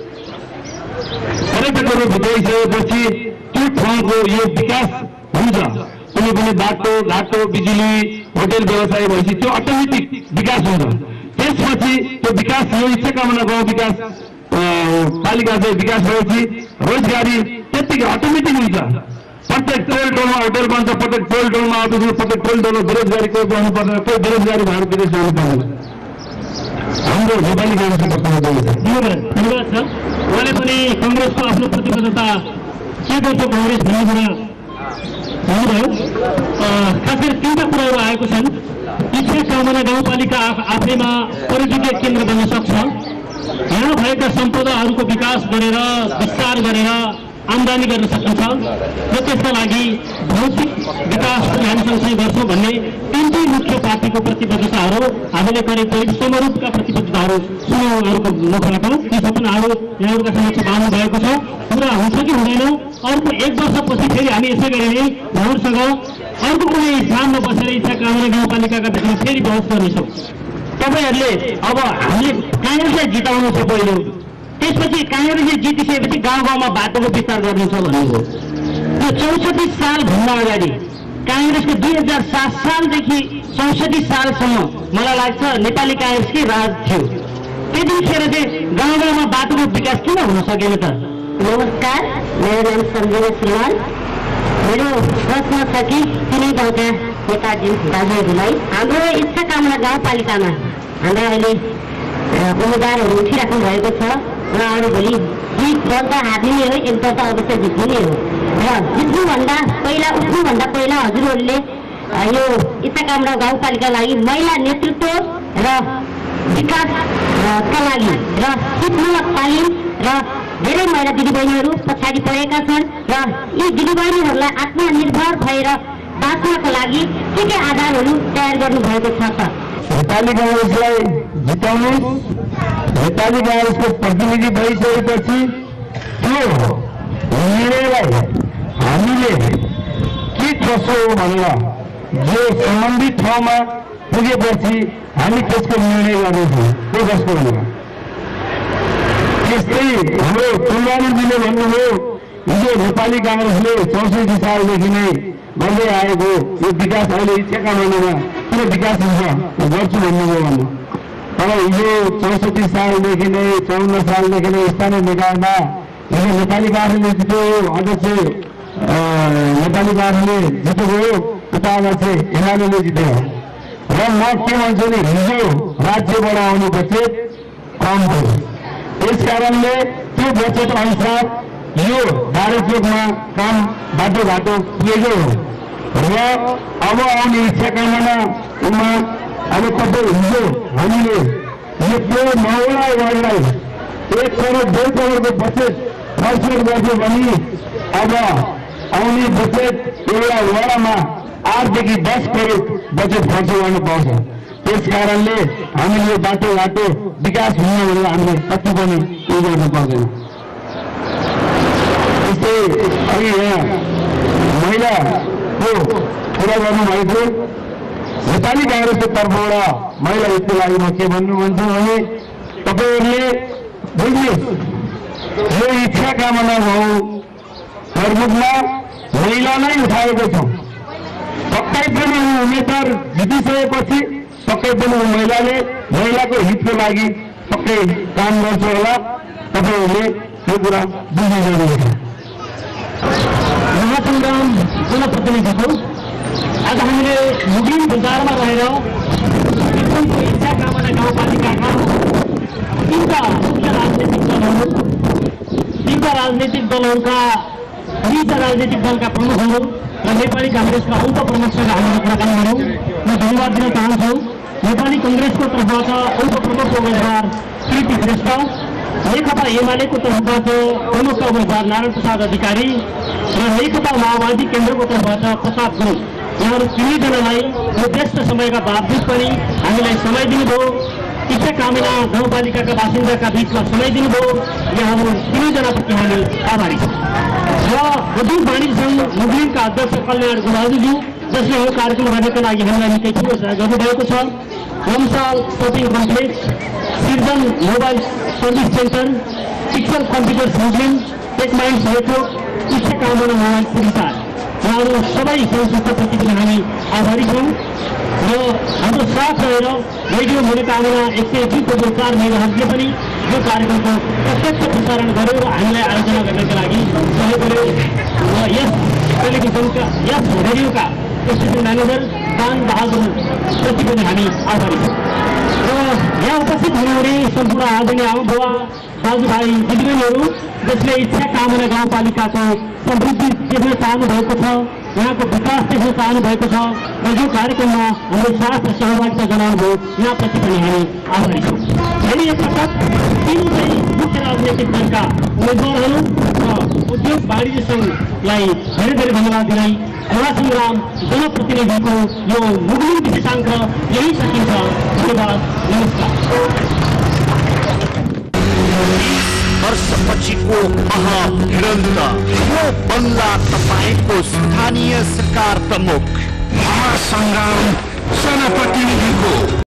B: पर्यटकहरू भित्राइसकेपछि त्यो ठाउँको यो विकास हुन्छ। कुनै कुनै बाटो घाटो बिजुली होटेल व्यवसाय भएपछि त्यो अटोमेटिक विकास हुन्छ। त्यसपछि त्यो विकास यो इच्छा कामना गाउँ विकास पालिका चाहिँ विकास भएपछि रोजगारी त्यत्तिकै अटोमेटिक हुन्छ। प्रत्येक टोल टोलमा होटेल बन्छ, प्रत्येक टोल टोलमा आउँछ, प्रत्येक टोल टोलमा बेरोजगारी कोही गर्नु पर्दैन, कोही बेरोजगारी भएर विदेश जानु पर्दैन। हाम्रो नेपाली काङ्ग्रेसको वक्तव्य छ।
A: धन्यवाद छ। उहाँले पनि कङ्ग्रेसको आफ्नो प्रतिबद्धता के गर्छ काङ्ग्रेस भन्ने कुरा भन्नुभयो। खास गरी तिनवटा कुराहरू आएको छन्। इच्छा कामना गाउँपालिका आफैमा पर्यटकीय केन्द्र बन्न सक्छ। यहाँ भएका सम्पदाहरूको विकास गरेर विस्तार गरेर आम्दानी गर्न सकिन्छ र त्यसका लागि भौतिक विकास हामी सँगसँगै गर्छौँ भन्ने तिनटै मुख्य पार्टीको प्रतिबद्धताहरू हामीले करिब करिब समरूपका प्रतिबद्धताहरू चुनावहरूको मुखबाट ती सपनाहरू यहाँहरूका समक्ष बाँध्नु भएको छ। पुरा हुन्छ कि हुँदैन, अर्को एक वर्षपछि फेरि हामी यसै गरी नै उहाँहरूसँग अर्को कुनै स्थानमा बसेर इच्छा कामना गाउँपालिकाका विषयमा फेरि बहस गर्नेछौँ। तपाईँहरूले अब हामीले काङ्ग्रेसलाई जिताउनु छ पहिलो, त्यसपछि काङ्ग्रेसले जितिसकेपछि गाउँ गाउँमा बाटोको विस्तार गर्नेछ भन्नुभयो। यो चौसठी सालभन्दा अगाडि काङ्ग्रेसको दुई हजार सात सालदेखि चौसठी सालसम्म मलाई लाग्छ नेपाली काङ्ग्रेसकै राज थियो। त्यतिखेर चाहिँ गाउँ गाउँमा बाटोको विकास किन हुन सकेन त?
J: नमस्कार, मेरो नाम सञ्जना श्रीमान। मेरो प्रश्न छ कि तिनै गाउँका नेताजी दाजुहरूलाई हाम्रो इच्छा कामना गाउँपालिकामा हाम्रा अहिले उम्मेदवारहरू उठिराख्नु भएको छ। उहाँहरू भोलि जित गर्दा हारिने हो, एकपल्ट अवश्य जित्ने हो र जित्नुभन्दा पहिला उठ्नुभन्दा पहिला हजुरहरूले यो इच्छा कामना गाउँपालिका लागि महिला नेतृत्व र विकासका लागि र सिपमूलक तालिम र धेरै महिला दिदीबहिनीहरू पछाडि परेका छन् र यी दिदीबहिनीहरूलाई आत्मनिर्भर भएर बाँच्नका लागि के के आधारहरू तयार गर्नुभएको छ त?
B: नेपाली काङ्ग्रेसलाई जिताउनु, नेपाली काङ्ग्रेसको प्रतिनिधि भइसकेपछि त्यो निर्णयलाई हामीले के कसो हो भनेर जो सम्बन्धित ठाउँमा पुगेपछि हामी त्यसको निर्णय गर्नेछौँ। त्यो कसको भनेर त्यस्तै हाम्रो कुलबानीजीले भन्नुभयो हिजो नेपाली काङ्ग्रेसले चौसठी सालदेखि नै गर्दै आएको यो विकास अहिले इच्छाका महिनामा किन विकास हुन्छ गर्छु भन्नुभयो भन्नु। तर हिजो चौसठी सालदेखि नै चौन्न सालदेखि नै स्थानीय निकायमा हिजो नेपाली काङ्ग्रेसले जित्यो, अध्यक्ष नेपाली काङ्ग्रेसले जितेको, उपाध्यक्ष एमाले जित्यो। र म के भन्छु नि, हिजो राज्यबाट आउने बजेट कम थियो, त्यस कारणले त्यो बजेट अनुसार यो बाह्रचोकमा काम बाटो घाटो पुगेको हो र अब आउने इच्छा कामनामा अब तपाईँ हिजो हामीले यो त्यो नौवटा वार्डलाई एक करोड डेढ करोडको बजेट खर्च गर्थ्यो भने अब आउने बजेट एउटा वडामा आठदेखि दस करोड बजेट खर्च गर्नु पाउँछ। त्यस कारणले हामीले यो बाटो घाटो विकास हुन भनेर हामीले कति पनि उयो गर्नु पर्दैन। त्यस्तै अघि यहाँ महिलाको कुरा गर्नुभएको, नेपाली काङ्ग्रेसको तर्फबाट महिला हितको लागि म के भन्नु भन्छु भने तपाईँहरूले बुझ्नुहोस्, यो इच्छा कामना गाउँ प्रमुखमा महिला नै उठाएको छौँ। पक्कै पनि उम्मेदवार जितिसकेपछि पक्कै पनि महिलाले महिलाको हितको लागि पक्कै काम गर्छ होला। तपाईँहरूले यो कुरा बुझ्ने जरुरी छ।
A: महासङ्ग्राम जनप्रतिनिधिको आज हामीले मुगलिन बजारमा रहेर इच्छा कामना गाउँपालिकाका तीनटा मुख्य राजनैतिक दलहरू तीनटा राजनैतिक दलहरूका दुईटा राजनैतिक दलका प्रमुखहरू र नेपाली काङ्ग्रेसका उप प्रमुखसँग हामीले कुराकानी गरौँ। म धन्यवाद दिन चाहन्छु नेपाली काङ्ग्रेसको तर्फबाट उप प्रमुख उम्मेदवार कृति श्रेष्ठ, नेकपा एमालेको तर्फबाट प्रमुख उम्मेदवार नारायण प्रसाद अधिकारी र नेकपा माओवादी केन्द्रको तर्फबाट प्रताप गुरुङ, यहाँहरू तिनैजनालाई यो व्यस्त समयका बावजुद पनि हामीलाई समय दिनुभयो, इच्छा कामना गाउँपालिकाका बासिन्दाका बिचमा समय दिनुभयो। यहाँहरू तिनैजनाप्रति हामी आभारी छौँ। र उद्योग वाणिज्य सङ्घ मुगलिनका अध्यक्ष कल्याण गुराजुज्यू, जसले यो कार्यक्रम गर्नका लागि हामीलाई निकै ठुलो सहयोग गर्नुभएको छ, Ramsal shopping complex, Sirjan mobile service center, Pixel Computers Muglin, Techmind सहयोग, इच्छा कामना मोबाइल पुरस्कार, यहाँहरू सबै संस्थाप्रति पनि हामी आभारी छौँ। र हाम्रो साथ रहेर रेडियो मनोकामना एक सय दुई करोड चार मेगाहर्जले पनि यो कार्यक्रमको प्रत्यक्ष प्रसारण गर्यो र हामीलाई आयोजना गर्नका लागि सहयोग गर्यो। र यस टेलिभिजनका यस रेडियोका स्टेसन म्यानेजर दान बहादुरप्रति पनि हामी आभारी छौँ। र यहाँ उपस्थित हुनुहुने सम्पूर्ण आदरणीय आमाबुवा दाजुभाइ दिदीबहिनीहरू, जसले इच्छा कामना गाउँपालिकाको समृद्धि देख्न चाहनु भएको छ, यहाँको विकास देख्न चाहनु भएको छ र यो कार्यक्रममा हाम्रो साथ र सहभागिता जनाउनुभयो यहाँप्रति पनि हामी आभारी छौँ। फेरि एकपटक तीनवटै मुख्य राजनैतिक दलका उम्मेद्वारहरू र उद्योग वाणिज्य सङ्घलाई धेरै धेरै धन्यवाद दिँदै महासङ्ग्राम जनप्रतिनिधिको यो मुगलिङ विशेषाङ्क यही सकिन्छ। धन्यवाद, नमस्कार।
G: वर्षपछिको महाभिडन्त यो बन्ला तपाईँको स्थानीय सरकार प्रमुख
H: महासङ्ग्राम जनप्रतिनिधिको